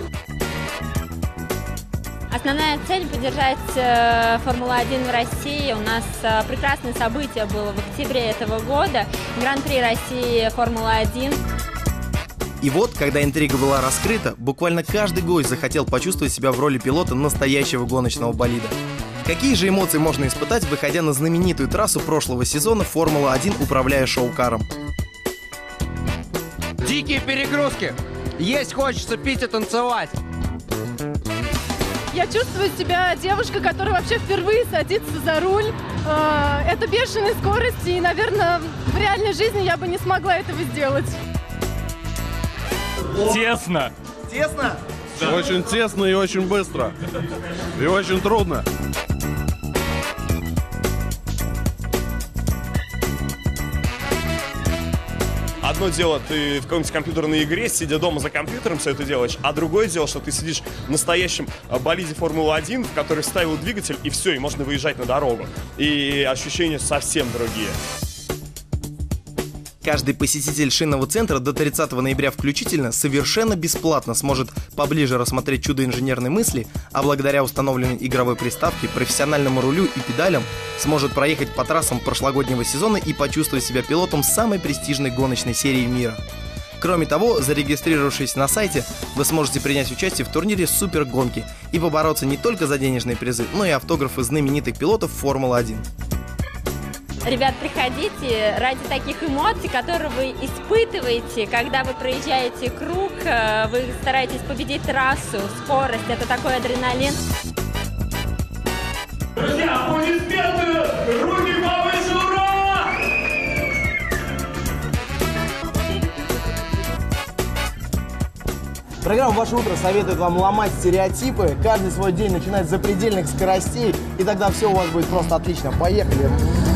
Основная цель – поддержать Формулу-1 в России. У нас прекрасное событие было в октябре этого года. Гран-при России Формула-1. И вот, когда интрига была раскрыта, буквально каждый гость захотел почувствовать себя в роли пилота настоящего гоночного болида. Какие же эмоции можно испытать, выходя на знаменитую трассу прошлого сезона Формула-1, управляя шоу-каром? Дикие перегрузки! Есть хочется, пить и танцевать! Я чувствую себя девушкой, которая вообще впервые садится за руль. Это бешеная скорость, и, наверное, в реальной жизни я бы не смогла этого сделать. Тесно! Тесно? Да. Очень тесно и очень быстро. И очень трудно. Одно дело, ты в какой-нибудь компьютерной игре, сидя дома за компьютером, все это делаешь, а другое дело, что ты сидишь в настоящем болиде Формулы-1, в который вставил двигатель, и все, и можно выезжать на дорогу. И ощущения совсем другие. Каждый посетитель шинного центра до 30 ноября включительно совершенно бесплатно сможет поближе рассмотреть чудо инженерной мысли, а благодаря установленной игровой приставке, профессиональному рулю и педалям сможет проехать по трассам прошлогоднего сезона и почувствовать себя пилотом самой престижной гоночной серии мира. Кроме того, зарегистрировавшись на сайте, вы сможете принять участие в турнире «Супергонки» и побороться не только за денежные призы, но и автографы знаменитых пилотов Формулы-1. Ребят, приходите ради таких эмоций, которые вы испытываете, когда вы проезжаете круг, вы стараетесь победить трассу, скорость, это такой адреналин. Друзья, аплодисменты! Руки повыше, ура! Программа «Ваше утро» советует вам ломать стереотипы, каждый свой день начинать с запредельных скоростей, и тогда все у вас будет просто отлично. Поехали!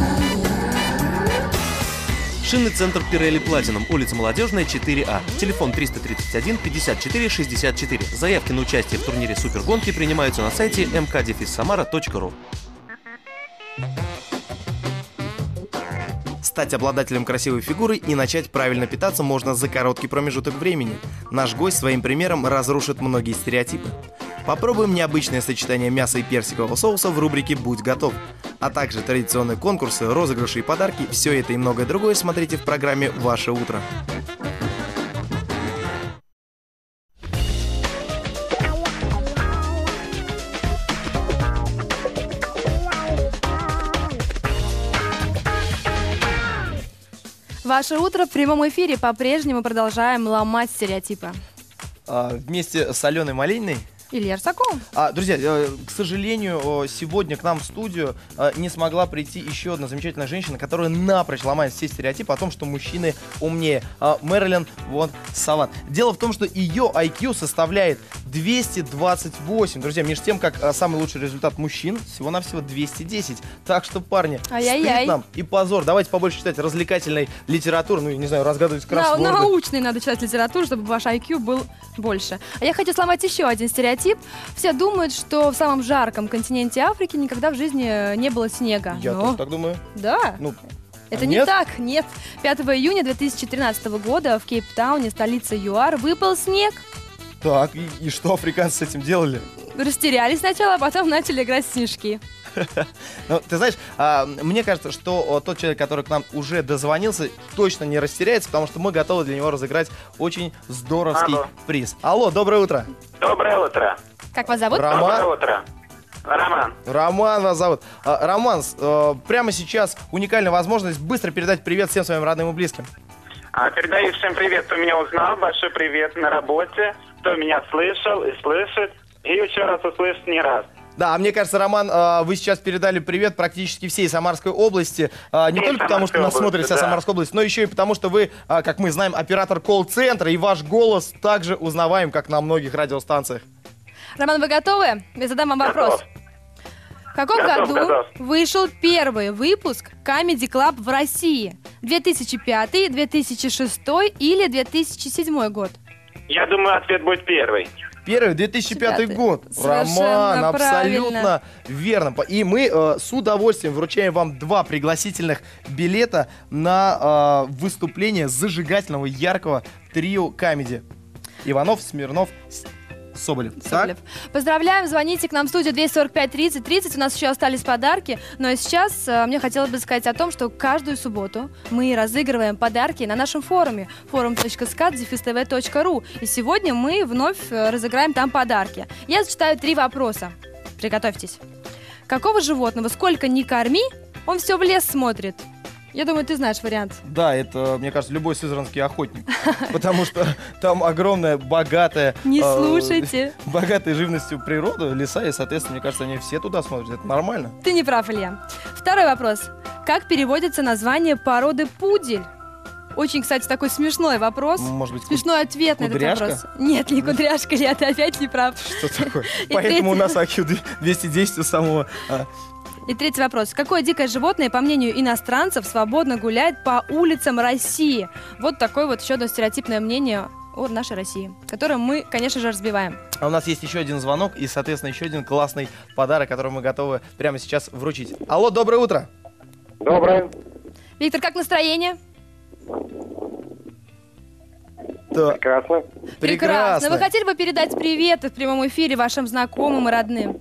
Шинный центр Pirelli Platinum, улица Молодежная, 4А. Телефон 331 54 64. Заявки на участие в турнире «Супергонки» принимаются на сайте mk-samara.ru. Стать обладателем красивой фигуры и начать правильно питаться можно за короткий промежуток времени. Наш гость своим примером разрушит многие стереотипы. Попробуем необычное сочетание мяса и персикового соуса в рубрике «Будь готов». А также традиционные конкурсы, розыгрыши и подарки. Все это и многое другое смотрите в программе «Ваше утро». Ваше утро в прямом эфире. По-прежнему продолжаем ломать стереотипы. Вместе с Аленой Малининой. Илья Арсаков. Друзья, к сожалению, сегодня к нам в студию не смогла прийти еще одна замечательная женщина, которая напрочь ломает все стереотипы о том, что мужчины умнее. Мэрилин Вон Савант. Дело в том, что ее IQ составляет 228. Друзья, между тем, как самый лучший результат мужчин всего-навсего 210. Так что, парни, стыд нам и позор. Давайте побольше читать развлекательной литературы, ну, не знаю, разгадывать кроссворды. Научный надо читать литературу, чтобы ваш IQ был больше. А я хочу сломать еще один стереотип. Все думают, что в самом жарком континенте Африки никогда в жизни не было снега. Я тоже так думаю. Да. Это не так, нет. 5 июня 2013 года в Кейптауне, столице ЮАР, выпал снег. Так, и что африканцы с этим делали? Растерялись сначала, а потом начали играть в снежки. Ну, ты знаешь, мне кажется, что тот человек, который к нам уже дозвонился, точно не растеряется, потому что мы готовы для него разыграть очень здоровский приз. Алло, доброе утро. Доброе утро. Как вас зовут? Роман. Доброе утро. Роман. Роман вас зовут. Роман, прямо сейчас уникальная возможность быстро передать привет всем своим родным и близким. Передаю всем привет, кто меня узнал. Большой привет на работе. Кто меня слышал и слышит. И еще раз услышит не раз. Да, мне кажется, Роман, вы сейчас передали привет практически всей Самарской области. Не только потому, что нас смотрит вся Самарская область, но еще и потому, что вы, как мы знаем, оператор колл-центра, и ваш голос также узнаваем, как на многих радиостанциях. Роман, вы готовы? Я задам вам вопрос. В каком году вышел первый выпуск Comedy Club в России? 2005, 2006 или 2007 год? Я думаю, ответ будет первый. Первый, 2005 год. Роман, абсолютно верно. И мы с удовольствием вручаем вам 2 пригласительных билета на выступление зажигательного, яркого трио комедии. Иванов, Смирнов, Соболев. Поздравляем, звоните к нам в студию 245 30 30, у нас еще остались подарки, но сейчас мне хотелось бы сказать о том, что каждую субботу мы разыгрываем подарки на нашем форуме forum.skat.tv.ru, и сегодня мы вновь разыграем там подарки. Я зачитаю 3 вопроса, приготовьтесь. Какого животного сколько ни корми, он все в лес смотрит? Я думаю, ты знаешь вариант. Да, это, мне кажется, любой сызранский охотник. Потому что там огромная, богатая... Не слушайте. Богатая живностью природа, леса, и, соответственно, мне кажется, они все туда смотрят. Это нормально. Ты не прав, Илья. Второй вопрос. Как переводится название породы пудель? Очень, кстати, такой смешной вопрос. Может быть, смешной ответ на этот вопрос. Нет, не кудряшка, Илья, ты опять не прав. Что такое? Поэтому у нас IQ 210 у самого... И третий вопрос. Какое дикое животное, по мнению иностранцев, свободно гуляет по улицам России? Вот такое вот еще одно стереотипное мнение о нашей России, которое мы, конечно же, разбиваем. А у нас есть еще один звонок и, соответственно, еще один классный подарок, который мы готовы прямо сейчас вручить. Алло, доброе утро. Доброе. Виктор, как настроение? Да. Прекрасно. Прекрасно. Вы хотели бы передать привет в прямом эфире вашим знакомым и родным?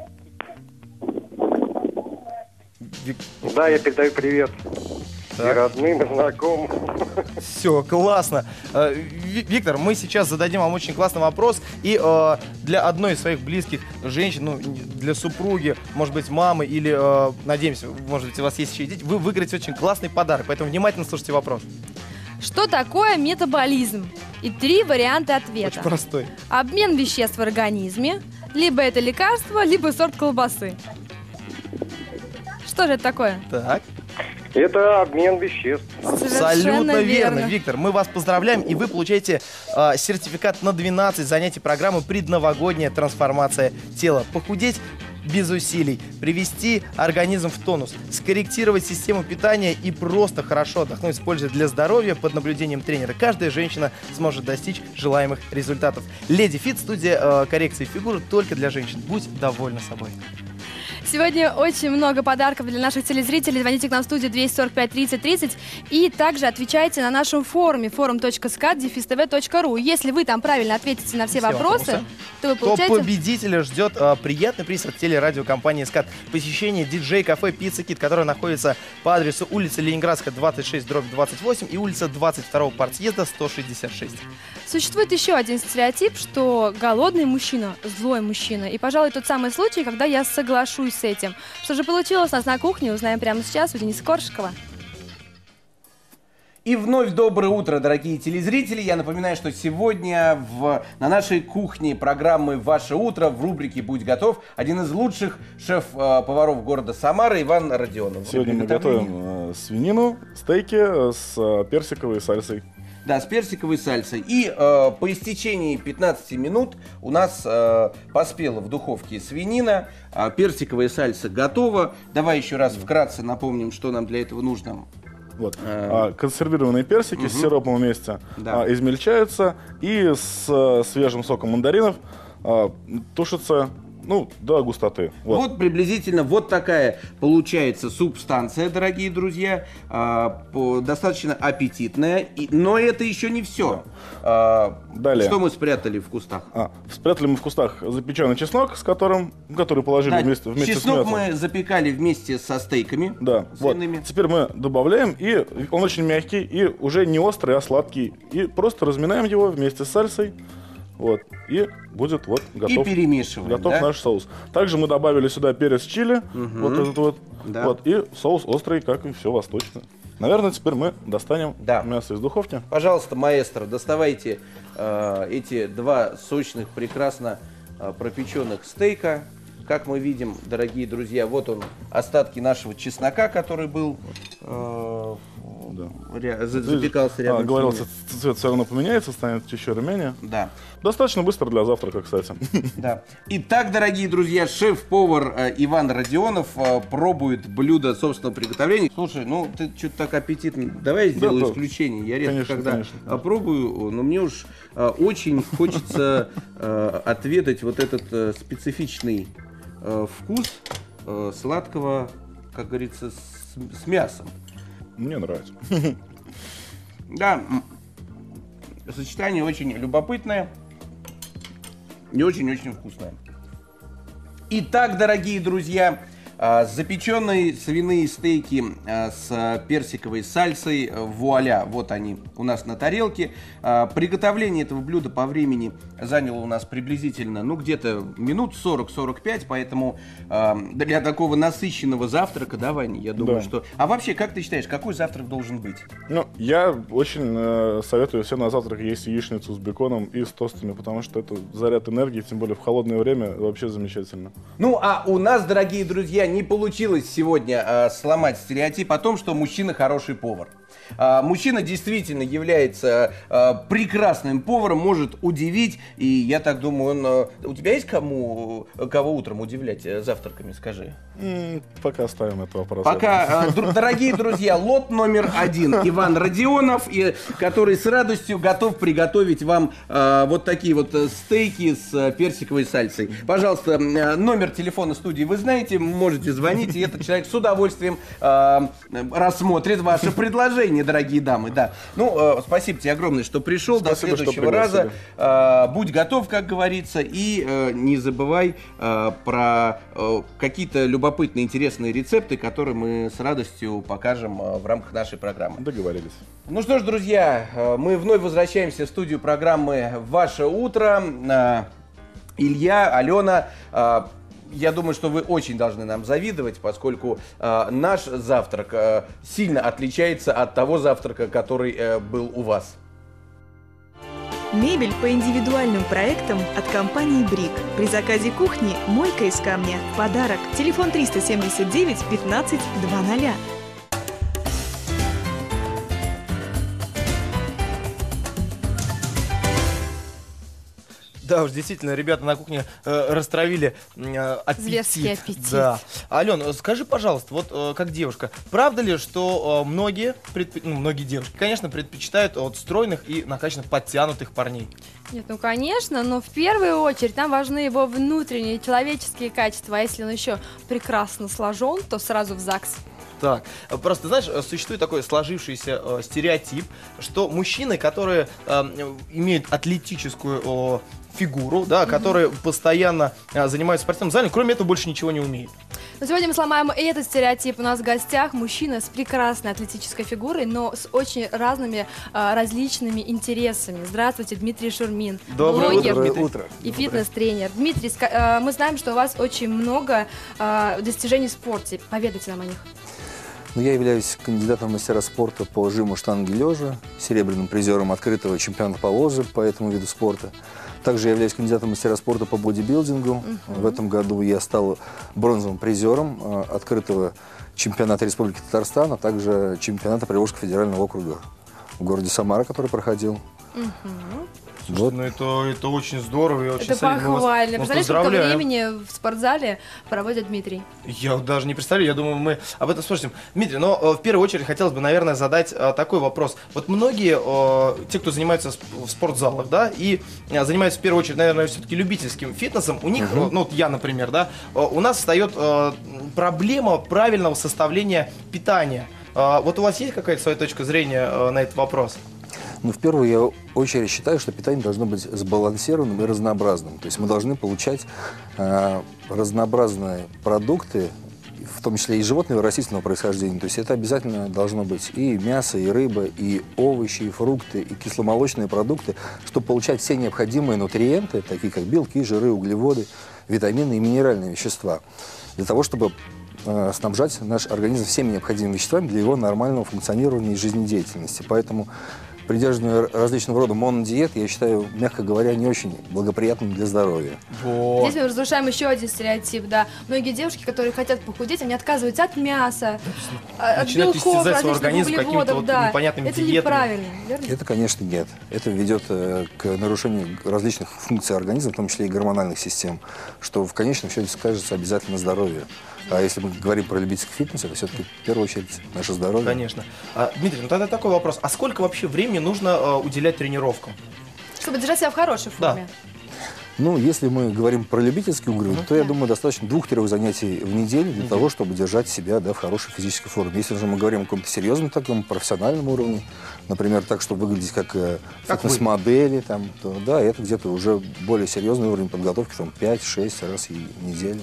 Да, я передаю привет. И родным, и знакомым. Все, классно. Виктор, мы сейчас зададим вам очень классный вопрос. И для одной из своих близких женщин, ну, для супруги, может быть, мамы или, надеемся, может быть, у вас есть еще и дети, вы выиграете очень классный подарок. Поэтому внимательно слушайте вопрос. Что такое метаболизм? И 3 варианта ответа. Очень простой. Обмен веществ в организме, либо это лекарство, либо сорт колбасы. Что же это такое? Так. Это обмен веществ. Абсолютно верно, Виктор. Мы вас поздравляем, и вы получаете сертификат на 12 занятий программы «Предновогодняя трансформация тела». Похудеть без усилий, привести организм в тонус, скорректировать систему питания и просто хорошо отдохнуть с пользой для здоровья под наблюдением тренера. Каждая женщина сможет достичь желаемых результатов. Леди Фит, студия коррекции фигуры только для женщин. Будь довольна собой. Сегодня очень много подарков для наших телезрителей. Звоните к нам в студию 245 30 30 и также отвечайте на нашем форуме forum.skat.tv.ru. Если вы там правильно ответите на все вопросы, то вы получаете... То победителя ждет приятный приз от телерадиокомпании «СКАТ». Посещение диджей-кафе «Пицца Кит», которое находится по адресу улица Ленинградская, 26/28 и улица 22-го партсъезда, 166. Существует еще один стереотип, что голодный мужчина – злой мужчина. И, пожалуй, тот самый случай, когда я соглашусь с этим. Что же получилось у нас на кухне, узнаем прямо сейчас у Дениса Коршикова. И вновь доброе утро, дорогие телезрители. Я напоминаю, что сегодня на нашей кухне программы «Ваше утро» в рубрике «Будь готов» один из лучших шеф-поваров города Самары Иван Родионов. Сегодня мы готовим свинину, стейки с персиковой сальсой. Да, с персиковой сальсой. И по истечении 15 минут у нас поспела в духовке свинина, персиковая сальса готова. Давай еще раз вкратце напомним, что нам для этого нужно. Вот. Консервированные персики с сиропом вместе измельчаются и с свежим соком мандаринов тушатся до густоты. Вот приблизительно вот такая получается субстанция, дорогие друзья. Достаточно аппетитная, но это еще не все. Далее. Что мы спрятали в кустах? Спрятали мы в кустах запеченный чеснок, который положили вместе с мясом. Чеснок мы запекали вместе со стейками. Да. Свиными. Вот. Теперь мы добавляем, и он очень мягкий, и уже не острый, а сладкий. И просто разминаем его вместе с сальсой. Вот. И будет готов. И перемешиваем. Готов наш соус. Также мы добавили сюда перец чили. Вот этот вот. Да. Вот. И соус острый, как и все восточное. Наверное, теперь мы достанем мясо из духовки. Пожалуйста, маэстро, доставайте эти два сочных, прекрасно пропеченных стейка. Как мы видим, дорогие друзья, вот он, остатки нашего чеснока, который был запекался рядом. Говорился, цвет все равно поменяется, станет еще румянее. Да. Достаточно быстро для завтрака, кстати. Да. Итак, дорогие друзья, шеф-повар Иван Родионов пробует блюдо собственного приготовления. Слушай, ты что-то так аппетитно. Давай я сделаю исключение. Я редко пробую, но мне уж очень хочется отведать вот этот специфичный вкус сладкого, как говорится, с мясом. Мне нравится. Да, сочетание очень любопытное и очень-очень вкусное. Итак, дорогие друзья, запеченные свиные стейки с персиковой сальсой, вуаля, вот они у нас на тарелке. Приготовление этого блюда по времени заняло у нас приблизительно, где-то минут 40-45, поэтому для такого насыщенного завтрака, да, Ваня, я думаю, что... А вообще, как ты считаешь, какой завтрак должен быть? Я очень советую всем на завтрак есть яичницу с беконом и с тостами, потому что это заряд энергии, тем более в холодное время, вообще замечательно. А у нас, дорогие друзья, не получилось сегодня сломать стереотип о том, что мужчина хороший повар. Мужчина действительно является прекрасным поваром, может удивить, и я так думаю, у тебя есть кого утром удивлять завтраками, скажи? Пока оставим этот вопрос. Пока, дорогие друзья, лот номер 1 Иван Родионов, который с радостью готов приготовить вам вот такие вот стейки с персиковой сальсой. Пожалуйста, номер телефона студии вы знаете, можете звонить, и этот человек с удовольствием рассмотрит ваше предложение, дорогие дамы. Да. Спасибо тебе огромное, что пришел. Спасибо, до следующего раза. Будь готов, как говорится, и не забывай про какие-то любопытные, интересные рецепты, которые мы с радостью покажем в рамках нашей программы. Договорились. Ну что ж, друзья, мы вновь возвращаемся в студию программы «Ваше утро». Илья, Алена, я думаю, что вы очень должны нам завидовать, поскольку наш завтрак сильно отличается от того завтрака, который был у вас. Мебель по индивидуальным проектам от компании «Брик». При заказе кухни «Мойка из камня» в подарок. Телефон 379 15 00. Да уж, действительно, ребята на кухне растравили аппетит. Зверский аппетит. Да. Ален, скажи, пожалуйста, вот как девушка, правда ли, что многие девушки, конечно, предпочитают стройных и накачанных, подтянутых парней? Нет, конечно, но в первую очередь нам важны его внутренние человеческие качества, а если он еще прекрасно сложен, то сразу в ЗАГС. Так, просто, знаешь, существует такой сложившийся стереотип, что мужчины, которые имеют атлетическую фигуру, да, которые постоянно занимаются спортивным залом, кроме этого больше ничего не умеют. Но сегодня мы сломаем и этот стереотип. У нас в гостях мужчина с прекрасной атлетической фигурой, но с очень разными различными интересами. Здравствуйте, Дмитрий Шурмин. Доброе утро. И фитнес-тренер. Дмитрий, мы знаем, что у вас очень много достижений в спорте. Поведайте нам о них. Но я являюсь кандидатом в мастера спорта по жиму штанги лежа, серебряным призером открытого чемпионата по ложе по этому виду спорта. Также я являюсь кандидатом в мастера спорта по бодибилдингу. В этом году я стал бронзовым призером открытого чемпионата Республики Татарстан, а также чемпионата Приволжского федерального округа в городе Самара, который проходил. Слушайте, ну это очень здорово и очень Это похвально. Представляешь, сколько поздравляем. времени в спортзале проводит Дмитрий? Я даже не представляю, я думаю, мы об этом спросим. Дмитрий, но в первую очередь хотелось бы, наверное, задать такой вопрос. Вот многие, те, кто занимается в спортзалах, да, и занимаются в первую очередь, наверное, все-таки любительским фитнесом, у них, ну вот я, например, да, у нас встает проблема правильного составления питания. Вот у вас есть какая-то своя точка зрения на этот вопрос? Ну, в первую очередь считаю, что питание должно быть сбалансированным и разнообразным. То есть мы должны получать разнообразные продукты, в том числе и животного, и растительного происхождения. То есть это обязательно должно быть и мясо, и рыба, и овощи, и фрукты, и кисломолочные продукты, чтобы получать все необходимые нутриенты, такие как белки, жиры, углеводы, витамины и минеральные вещества, для того, чтобы снабжать наш организм всеми необходимыми веществами для его нормального функционирования и жизнедеятельности. Поэтому придерживание различного рода монодиет, я считаю, мягко говоря, не очень благоприятным для здоровья. Вот. Здесь мы разрушаем еще один стереотип, да. Многие девушки, которые хотят похудеть, они отказываются от мяса, от белков, различных углеводов, да. Это неправильно, верно? Это, конечно, нет. Это ведет к нарушению различных функций организма, в том числе и гормональных систем, что в конечном счете скажется обязательно здоровью. А если мы говорим про любительский фитнес, это все-таки в первую очередь наше здоровье. Конечно. Дмитрий, ну тогда такой вопрос. А сколько вообще времени нужно уделять тренировкам? Чтобы держать себя в хорошей форме. Ну, если мы говорим про любительский уровень, то, я думаю, достаточно 2-3 занятий в неделю для того, чтобы держать себя, да, в хорошей физической форме. Если же мы говорим о каком-то серьезном таком профессиональном уровне, например, так, чтобы выглядеть как фитнес-модели, там, то, да, это где-то уже более серьезный уровень подготовки, там, 5-6 раз в неделю.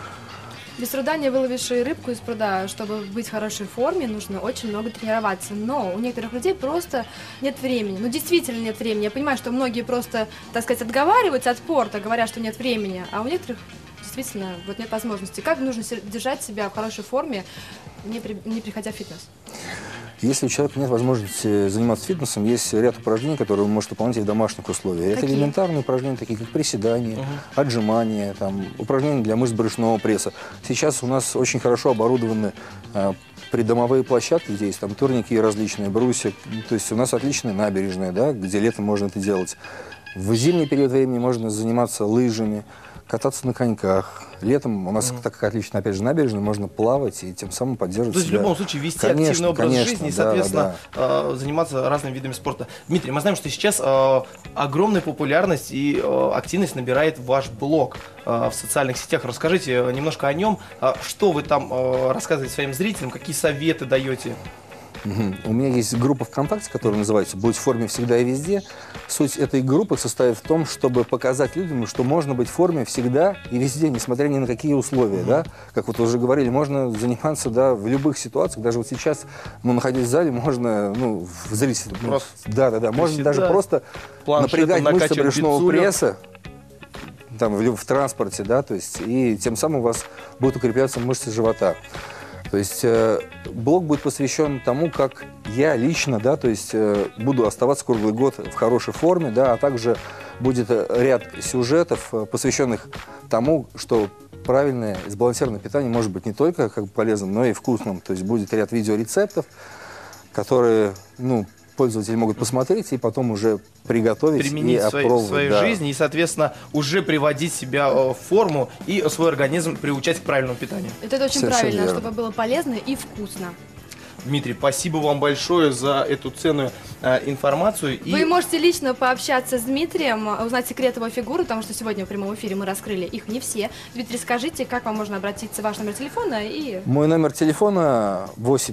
Без труда не выловишь и рыбку из пруда. Чтобы быть в хорошей форме, нужно очень много тренироваться. Но у некоторых людей просто нет времени. Ну, действительно нет времени. Я понимаю, что многие просто, так сказать, отговариваются от спорта, говорят, что нет времени. А у некоторых действительно вот нет возможности. Как нужно держать себя в хорошей форме, не приходя в фитнес? Если у человека нет возможности заниматься фитнесом, есть ряд упражнений, которые он может выполнять и в домашних условиях. Это элементарные упражнения, такие как приседания, отжимания, там, упражнения для мышц брюшного пресса. Сейчас у нас очень хорошо оборудованы придомовые площадки здесь, там турники различные, брусья. То есть у нас отличная набережная, да, где летом можно это делать. В зимний период времени можно заниматься лыжами, кататься на коньках. Летом у нас, так как отлично, опять же, набережная, можно плавать и тем самым поддерживать себя. То есть в любом случае вести активный образ жизни и, соответственно, заниматься разными видами спорта. Дмитрий, мы знаем, что сейчас огромная популярность и активность набирает ваш блог в социальных сетях. Расскажите немножко о нем. Что вы там рассказываете своим зрителям, какие советы даете? У меня есть группа ВКонтакте, которая называется «Будь в форме всегда и везде». Суть этой группы состоит в том, чтобы показать людям, что можно быть в форме всегда и везде, несмотря ни на какие условия. Да? Как вот уже говорили, можно заниматься, да, в любых ситуациях. Даже вот сейчас, находясь в зале, можно, в зрителях, можно даже просто напрягать мышцы брюшного пресса там, в транспорте, да, то есть, и тем самым у вас будут укрепляться мышцы живота. То есть блог будет посвящен тому, как я лично, да, то есть буду оставаться круглый год в хорошей форме, да, а также будет ряд сюжетов, посвященных тому, что правильное сбалансированное питание может быть не только как бы полезным, но и вкусным. То есть будет ряд видеорецептов, которые, пользователи могут посмотреть и потом уже приготовить применить и опробовать. В своей жизни и, соответственно, уже приводить себя в форму и свой организм приучать к правильному питанию. Это очень Совершенно правильно, верно. чтобы было полезно и вкусно. Дмитрий, спасибо вам большое за эту ценную информацию. Вы можете лично пообщаться с Дмитрием, узнать секрет его фигуры, потому что сегодня в прямом эфире мы раскрыли их не все. Дмитрий, скажите, как вам можно обратиться, ваш номер телефона и... Мой номер телефона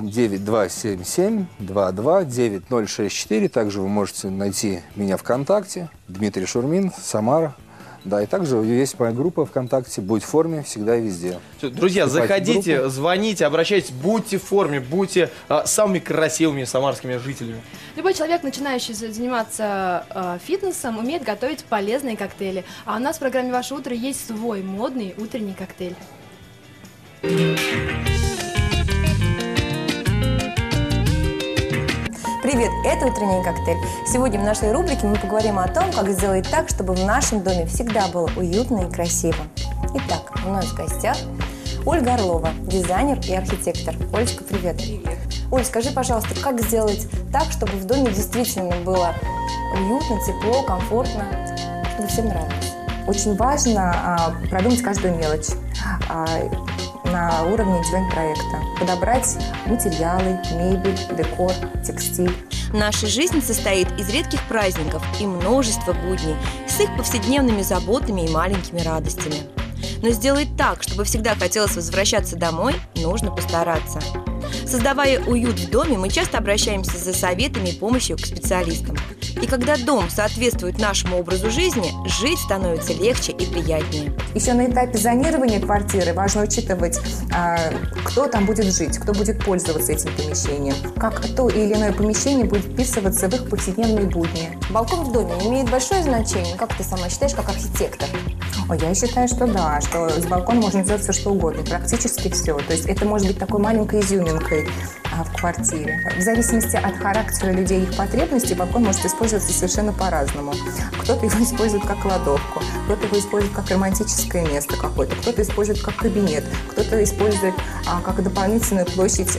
89277229064. Также вы можете найти меня ВКонтакте. Дмитрий Шурмин, Самара. Да, и также есть моя группа ВКонтакте «Будь в форме всегда и везде». Друзья, заходите, звоните, обращайтесь, будьте в форме, будьте самыми красивыми самарскими жителями. Любой человек, начинающий заниматься фитнесом, умеет готовить полезные коктейли. А у нас в программе «Ваше утро» есть свой модный утренний коктейль. привет! Это «Утренний коктейль». Сегодня в нашей рубрике мы поговорим о том, как сделать так, чтобы в нашем доме всегда было уютно и красиво. Итак, у нас в гостях Ольга Орлова, дизайнер и архитектор. Олечка, привет! Привет! Оль, скажи, пожалуйста, как сделать так, чтобы в доме действительно было уютно, тепло, комфортно, чтобы всем нравилось? Очень важно продумать каждую мелочь на уровне дизайн-проекта. Подобрать материалы, мебель, декор, текстиль. Наша жизнь состоит из редких праздников и множества будней, с их повседневными заботами и маленькими радостями. Но сделать так, чтобы всегда хотелось возвращаться домой, нужно постараться. Создавая уют в доме, мы часто обращаемся за советами и помощью к специалистам. И когда дом соответствует нашему образу жизни, жить становится легче и приятнее. Еще на этапе зонирования квартиры важно учитывать, кто там будет жить, кто будет пользоваться этим помещением, как то или иное помещение будет вписываться в их повседневные будни. Балкон в доме имеет большое значение, как ты сама считаешь, как архитектор? Я считаю, что да, что с балкона можно сделать все, что угодно, практически все. То есть это может быть такой маленькой изюминкой в квартире. В зависимости от характера людей и их потребностей балкон может использоваться совершенно по-разному. Кто-то его использует как кладовку, кто-то его использует как романтическое место какое-то, кто-то использует как кабинет, кто-то использует как дополнительную площадь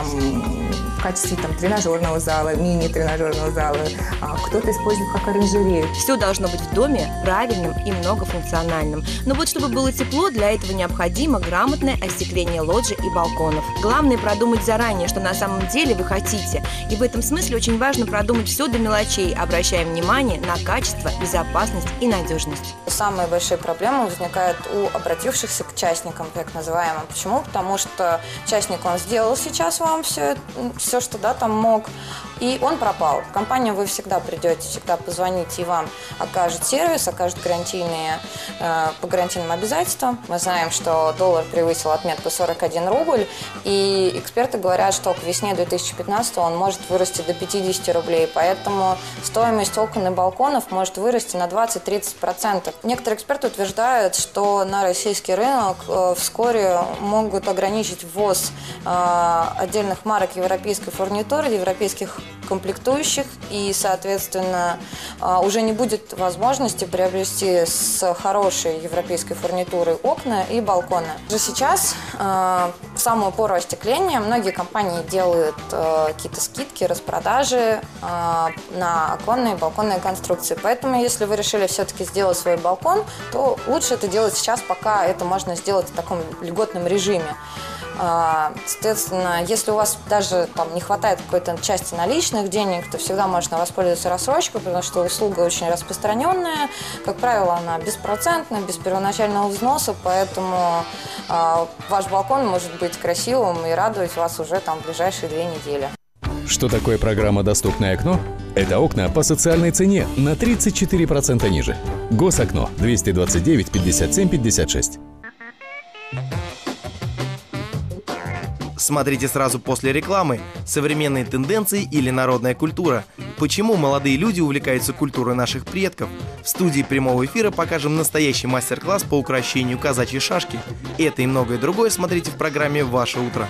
в качестве тренажерного зала, мини-тренажерного зала, кто-то использует как оранжерею. Все должно быть в доме правильным и многофункциональным. Но вот чтобы было тепло, для этого необходимо грамотное остекление лоджий и балконов. Главное продумать заранее, что на самом деле вы хотите. И в этом смысле очень важно продумать все до мелочей, обращая внимание на качество, безопасность и надежность. Самые большие проблемы возникают у обратившихся к частникам, так называемым. Почему? Потому что частник, он сделал сейчас вам все, что там мог, и он пропал. В компанию вы всегда придете, всегда позвоните, и вам окажет сервис, окажет по гарантийным обязательствам. Мы знаем, что доллар превысил отметку 41 рубль, и эксперты говорят, что к весне 2015 он может вырасти до 50 рублей, поэтому стоимость окон и балконов может вырасти на 20-30%. Некоторые эксперты утверждают, что на российский рынок вскоре могут ограничить ввоз отдельных марок европейской фурнитуры, европейских комплектующих, и, соответственно, уже не будет возможности приобрести с хорошей европейской фурнитурой окна и балконы. Уже сейчас в самую пору остекления многие компании делают какие-то скидки, распродажи на оконные и балконные конструкции. Поэтому, если вы решили все-таки сделать свой балкон, то лучше это делать сейчас, пока это можно сделать в таком льготном режиме. Соответственно, если у вас даже не хватает какой-то части наличных денег, то всегда можно воспользоваться рассрочкой, потому что услуга очень распространенная. Как правило, она беспроцентная, без первоначального взноса, поэтому ваш балкон может быть красивым и радовать вас уже в ближайшие 2 недели. Что такое программа «Доступное окно»? Это окна по социальной цене на 34% ниже. Госокно 229 57 56. Смотрите сразу после рекламы. Современные тенденции или народная культура. Почему молодые люди увлекаются культурой наших предков? В студии прямого эфира покажем настоящий мастер-класс по укрощению казачьей шашки. Это и многое другое смотрите в программе «Ваше утро».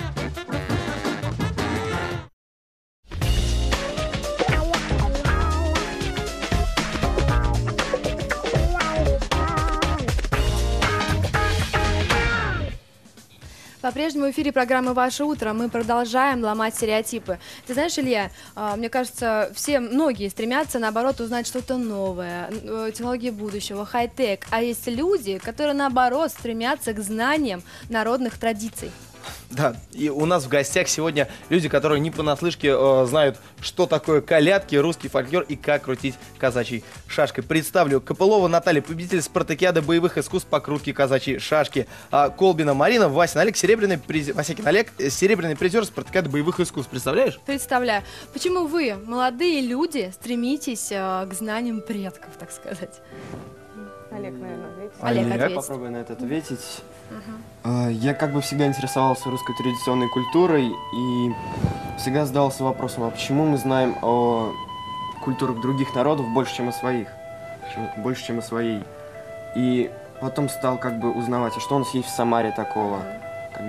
По-прежнему в эфире программы «Ваше утро». Мы продолжаем ломать стереотипы. Ты знаешь, Илья, мне кажется, многие стремятся, наоборот, узнать что-то новое, технологии будущего, хай-тек. А есть люди, которые, наоборот, стремятся к знаниям народных традиций. Да, и у нас в гостях сегодня люди, которые не понаслышке знают, что такое колядки, русский фольклор и как крутить казачьей шашкой. Представлю, Копылова Наталья, победитель спартакиады боевых искусств по крутке казачьей шашки. Колбина Марина, Васин Олег, серебряный призер спартакиады боевых искусств. Представляешь? Представляю. Почему вы, молодые люди, стремитесь к знаниям предков, так сказать? Олег, наверное, ответит. Олег, я попробую на это ответить. Я всегда интересовался русской традиционной культурой и всегда задавался вопросом, а почему мы знаем о культурах других народов больше, чем о своих? Больше, чем о своей. И потом стал узнавать, а что у нас есть в Самаре такого,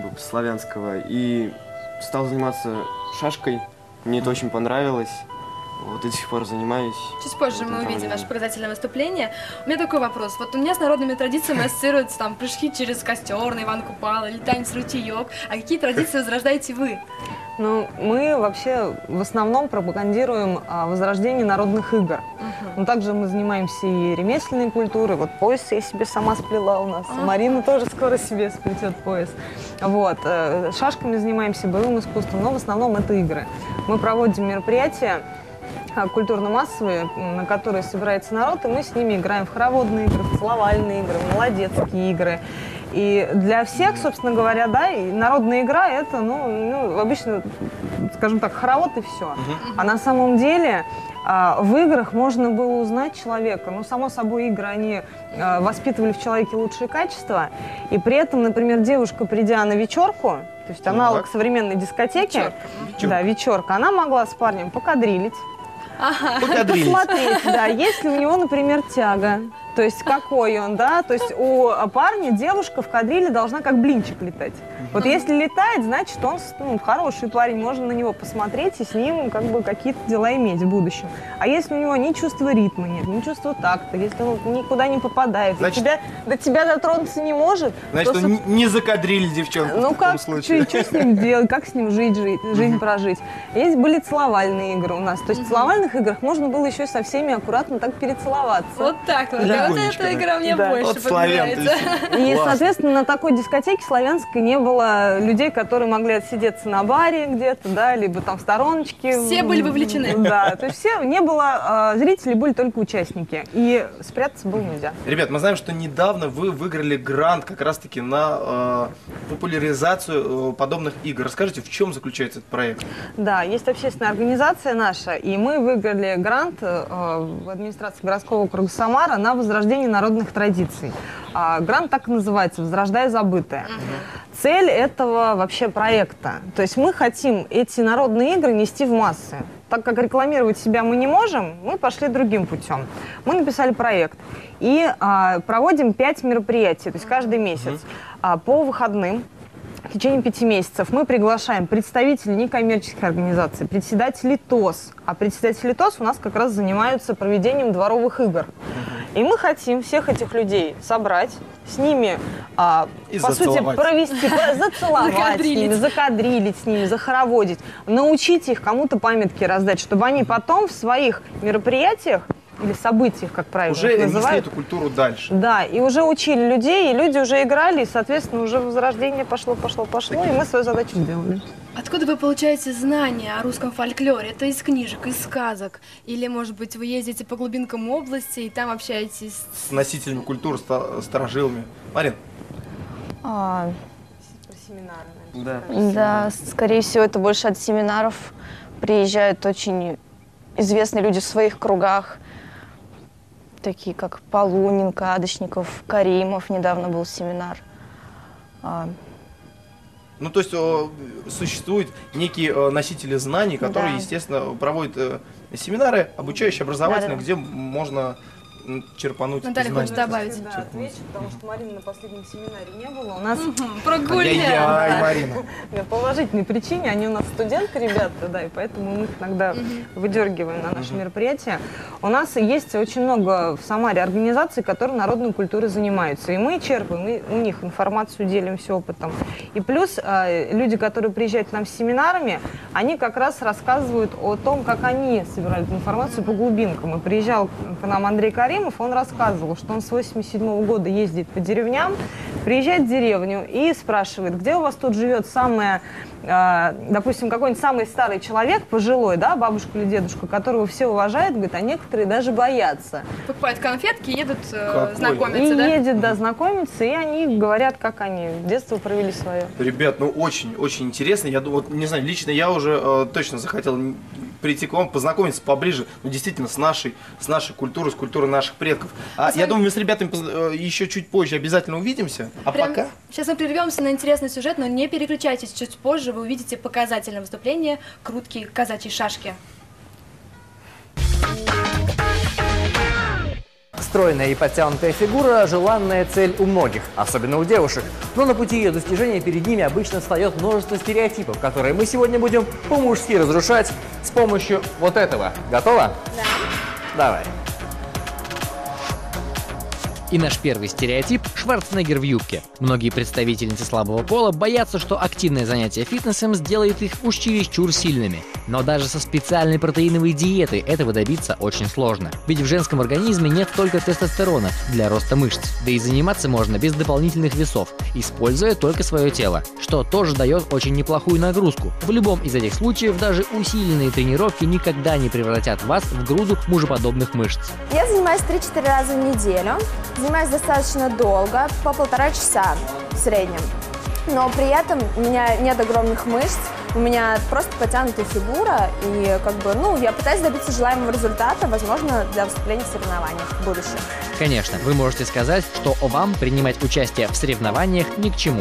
славянского. И стал заниматься шашкой, мне это очень понравилось. Вот до сих пор занимаюсь. Чуть позже мы увидим ваше показательное выступление. У меня такой вопрос. Вот у меня с народными традициями ассоциируются там прыжки через костер на Иван Купала или танец ручеек. А какие традиции возрождаете вы? Ну, мы вообще в основном пропагандируем возрождение народных игр. Но также мы занимаемся и ремесленной культурой. Вот пояс я себе сама сплела у нас. Марина тоже скоро себе сплетет пояс. Вот. Шашками занимаемся, боевым искусством, но в основном это игры. Мы проводим мероприятия культурно-массовые, на которые собирается народ, и мы с ними играем в хороводные игры, в словальные игры, в молодецкие игры. И для всех, собственно говоря, да, и народная игра это, ну, обычно, скажем так, хоровод и все. А на самом деле в играх можно было узнать человека. Ну, само собой, игры, они воспитывали в человеке лучшие качества. И при этом, например, девушка, придя на вечерку, то есть аналог современной дискотеки, да, вечерка, она могла с парнем покадрилить. Посмотреть, да, есть ли у него, например, тяга, то есть какой он, да, то есть у парня девушка в кадриле должна как блинчик летать. Вот если летает, значит он хороший парень, можно на него посмотреть и с ним как бы какие-то дела иметь в будущем. А если у него ни чувства ритма нет, ни чувства такта, если он никуда не попадает, значит, до тебя дотронуться не может, значит, то, он не закадрили девчонку. Ну как, что с ним делать, как с ним жизнь прожить. Есть были целовальные игры у нас, то есть в целовальных играх можно было еще со всеми аккуратно так перецеловаться. Вот так вот, да, вот эта игра мне больше понравится. И, соответственно, на такой дискотеке славянской не было людей, которые могли отсидеться на баре где-то, да, либо там в стороночке. Все были вовлечены. Да, то есть все, не было зрителей, были только участники. И спрятаться было нельзя. Ребят, мы знаем, что недавно вы выиграли грант как раз-таки на популяризацию подобных игр. Расскажите, в чем заключается этот проект? Да, есть общественная организация наша, и мы выиграли грант в администрации городского округа Самара на возрождение народных традиций. Грант так и называется «Возрождая забытое». Цель этого вообще проекта. То есть мы хотим эти народные игры нести в массы. Так как рекламировать себя мы не можем, мы пошли другим путем. Мы написали проект и проводим 5 мероприятий, то есть каждый месяц по выходным. В течение 5 месяцев мы приглашаем представителей некоммерческих организаций, председателей ТОС. А председатели ТОС у нас как раз занимаются проведением дворовых игр. И мы хотим всех этих людей собрать, с ними, по сути, провести, зацеловать с ними, закадрилить с ними, захороводить, научить их кому-то памятки раздать, чтобы они потом в своих мероприятиях или событиях, как правильно уже называют. несли эту культуру дальше. Да, и уже учили людей, и люди уже играли, и, соответственно, уже возрождение пошло, и мы свою задачу сделали. Откуда вы получаете знания о русском фольклоре? Это из книжек, из сказок? Или, может быть, вы ездите по глубинкам области и там общаетесь с носителями культуры, старожилами? Марин? Про семинары, наверное. Да, скорее всего, это больше от семинаров. Приезжают очень известные люди в своих кругах, такие как Полуненко, Адочников, Каримов. Недавно был семинар. Ну, то есть существуют некие носители знаний, которые, естественно, проводят семинары, обучающие, образовательные, где можно черпануть Наталья знания. хочет добавить. Да, отвечу, потому что Марины на последнем семинаре не было. У нас прогуляла. Марина. По уважительной причине, они у нас студенты, ребята, да, и поэтому мы их иногда выдергиваем на наши мероприятия. У нас есть очень много в Самаре организаций, которые народной культурой занимаются. И мы черпаем, и у них информацию делимся опытом. И плюс люди, которые приезжают к нам с семинарами, они как раз рассказывают о том, как они собирали эту информацию по глубинкам. И приезжал к нам Андрей Каримов, он рассказывал, что он с 1987 года ездит по деревням, приезжает в деревню и спрашивает, где у вас тут живет самая, допустим, какой-нибудь самый старый человек, пожилой, да, бабушка или дедушка, которого все уважают, говорит, а некоторые даже боятся. Покупают конфетки, едут знакомиться, и да? едет, да, знакомиться, и они говорят, как они детство провели свое. Ребят, ну очень интересно. Я думаю, не знаю, лично я уже точно захотел прийти к вам, познакомиться поближе, ну, действительно, с нашей культурой, с культурой наших предков. Я думаю, мы с ребятами еще чуть позже обязательно увидимся. А пока... Сейчас мы прервемся на интересный сюжет, но не переключайтесь, чуть позже вы увидите показательное выступление «Круткие казачьи шашки». Стройная и подтянутая фигура – желанная цель у многих, особенно у девушек. Но на пути ее достижения перед ними обычно встает множество стереотипов, которые мы сегодня будем по-мужски разрушать с помощью вот этого. Готова? Да. Давай. И наш первый стереотип – Шварценеггер в юбке. Многие представительницы слабого пола боятся, что активное занятие фитнесом сделает их уж чересчур сильными. Но даже со специальной протеиновой диетой этого добиться очень сложно. Ведь в женском организме нет только тестостерона для роста мышц. Да и заниматься можно без дополнительных весов, используя только свое тело, что тоже дает очень неплохую нагрузку. В любом из этих случаев даже усиленные тренировки никогда не превратят вас в груду мужеподобных мышц. Я занимаюсь 3-4 раза в неделю. Занимаюсь достаточно долго, по 1,5 часа в среднем. Но при этом у меня нет огромных мышц, у меня просто потянутая фигура, и я пытаюсь добиться желаемого результата, возможно, для выступления в соревнованиях в будущем. Конечно, вы можете сказать, что вам принимать участие в соревнованиях ни к чему.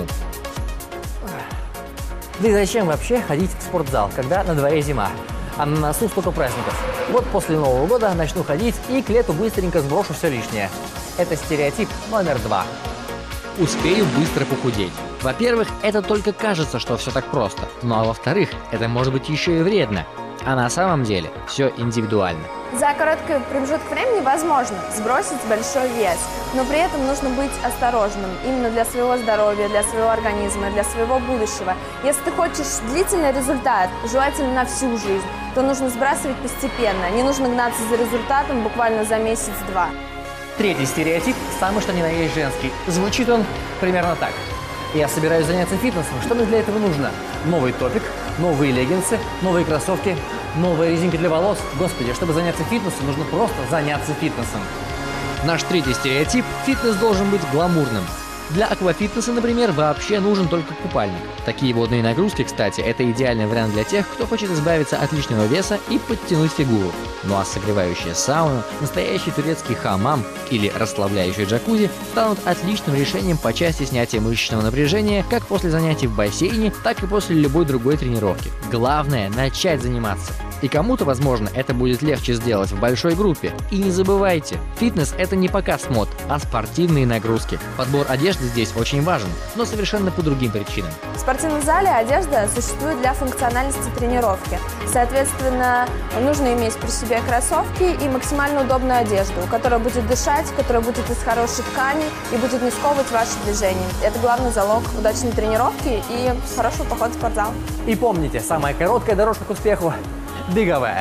Да и зачем вообще ходить в спортзал, когда на дворе зима? А на носу столько праздников. Вот после Нового года начну ходить и к лету быстренько сброшу все лишнее. Это стереотип номер 2. Успею быстро похудеть. Во-первых, это только кажется, что все так просто. Ну а во-вторых, это может быть еще и вредно. А на самом деле все индивидуально. За короткий промежуток времени возможно сбросить большой вес, но при этом нужно быть осторожным именно для своего здоровья, для своего организма, для своего будущего. Если ты хочешь длительный результат, желательно на всю жизнь, то нужно сбрасывать постепенно. Не нужно гнаться за результатом буквально за месяц-два. Третий стереотип, самый что ни на есть женский. Звучит он примерно так. Я собираюсь заняться фитнесом. Что мне для этого нужно? Новый топик, новые леггинсы, новые кроссовки, новая резинка для волос. Господи, чтобы заняться фитнесом, нужно просто заняться фитнесом. Наш третий стереотип – фитнес должен быть гламурным. Для аквафитнеса, например, вообще нужен только купальник. Такие водные нагрузки, кстати, это идеальный вариант для тех, кто хочет избавиться от лишнего веса и подтянуть фигуру. Ну а согревающая сауна, настоящий турецкий хамам или расслабляющий джакузи станут отличным решением по части снятия мышечного напряжения как после занятий в бассейне, так и после любой другой тренировки. Главное – начать заниматься. И кому-то, возможно, это будет легче сделать в большой группе. И не забывайте, фитнес – это не показ мод, а спортивные нагрузки. Подбор одежды здесь очень важен, но совершенно по другим причинам. В спортивном зале одежда существует для функциональности тренировки. Соответственно, нужно иметь при себе кроссовки и максимально удобную одежду, которая будет дышать, которая будет из хорошей ткани и будет не сковывать ваши движения. Это главный залог удачной тренировки и хорошего похода в спортзал. И помните, самая короткая дорожка к успеху – беговая.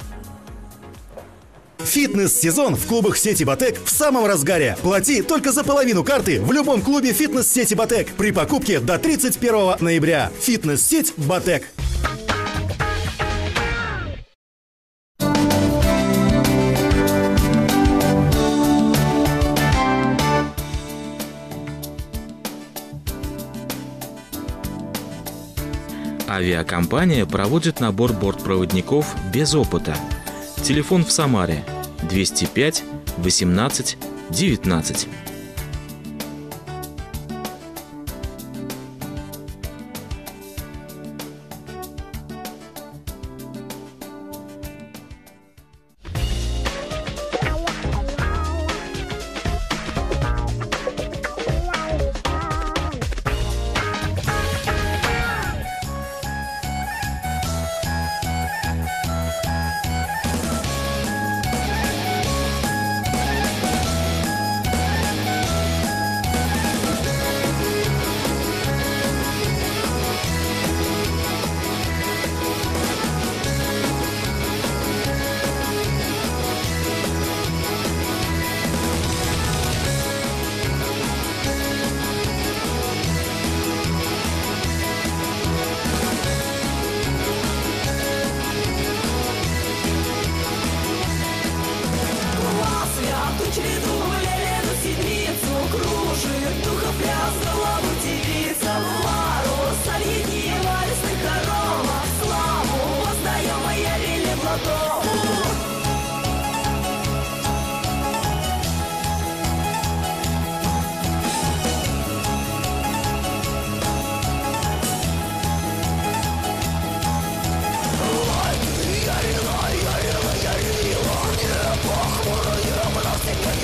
Фитнес-сезон в клубах сети Ботек в самом разгаре. Плати только за половину карты в любом клубе фитнес-сети Ботек при покупке до 31 ноября. Фитнес-сеть Ботек. Авиакомпания проводит набор бортпроводников без опыта. Телефон в Самаре 205 18 19.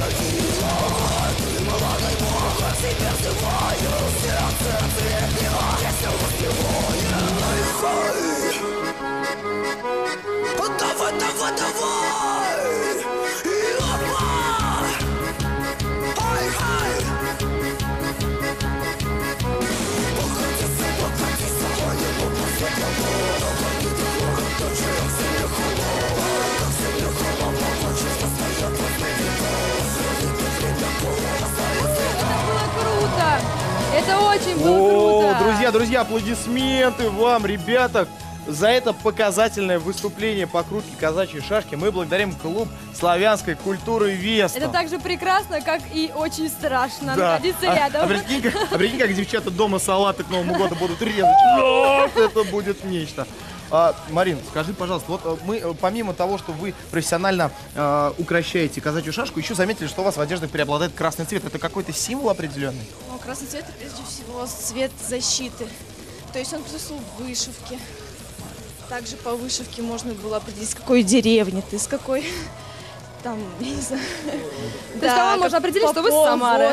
Это очень было круто! Друзья, аплодисменты вам, ребята! За это показательное выступление по крутке казачьей шашки мы благодарим клуб славянской культуры «Веста». Это так же прекрасно, как и очень страшно Да. находиться рядом. А прикинь, как девчата дома салаты к Новому году будут резать. Это будет нечто. Марин, скажи, пожалуйста, вот мы, помимо того, что вы профессионально укращаете казачью шашку, еще заметили, что у вас в одеждах преобладает красный цвет. Это какой-то символ определенный? Ну, красный цвет, прежде всего, цвет защиты. То есть он присутствовал в вышивке. Также по вышивке можно было определить, с какой деревни ты, с какой, там, я не знаю. То есть кого можно определить, что вы с Самары.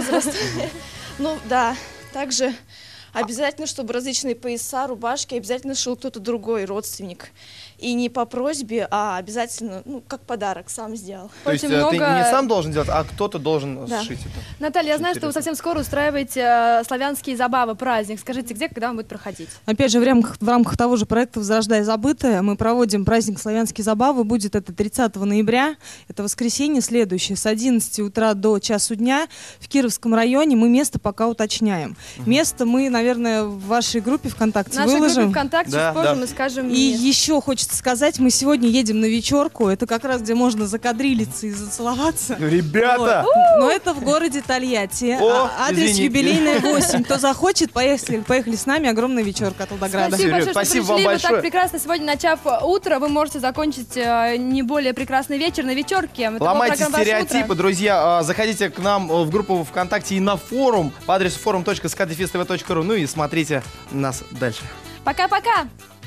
Ну, да. Также обязательно, чтобы различные пояса, рубашки, обязательно шил кто-то другой родственник. И не по просьбе, а обязательно, ну, как подарок, сам сделал. То есть ты не сам должен делать, а кто-то должен сшить это. Наталья, я знаю, что вы совсем скоро устраиваете славянские забавы, праздник. Скажите, где, когда он будет проходить? Опять же, в рамках того же проекта «Возрождай забытое» мы проводим праздник славянские забавы. Будет это 30 ноября. Это воскресенье следующее. С 11 утра до часу дня в Кировском районе. Мы место пока уточняем. Место мы, наверное, в вашей группе ВКонтакте выложим. В нашей группе ВКонтакте чуть позже мы скажем. И еще хочется сказать, мы сегодня едем на вечерку. Это как раз где можно закадрилиться и зацеловаться. Ребята! Вот. Но это в городе Тольятти. Адрес извините. Юбилейная 8. Кто захочет, поехали с нами. Огромная вечерка от Волгограда. Спасибо большое, Спасибо что вам пришли. большое. Вы так прекрасно сегодня, начав утро, вы можете закончить не более прекрасный вечер на вечерке. Это Ломайте была программа «Ваше стереотипы, утро». друзья. Заходите к нам в группу ВКонтакте и на форум по адресу forum.skdefistv.ru. Ну и смотрите нас дальше. Пока-пока!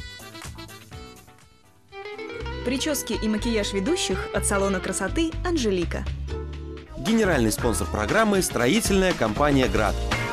Прически и макияж ведущих от салона красоты «Анжелика». Генеральный спонсор программы – строительная компания «Град».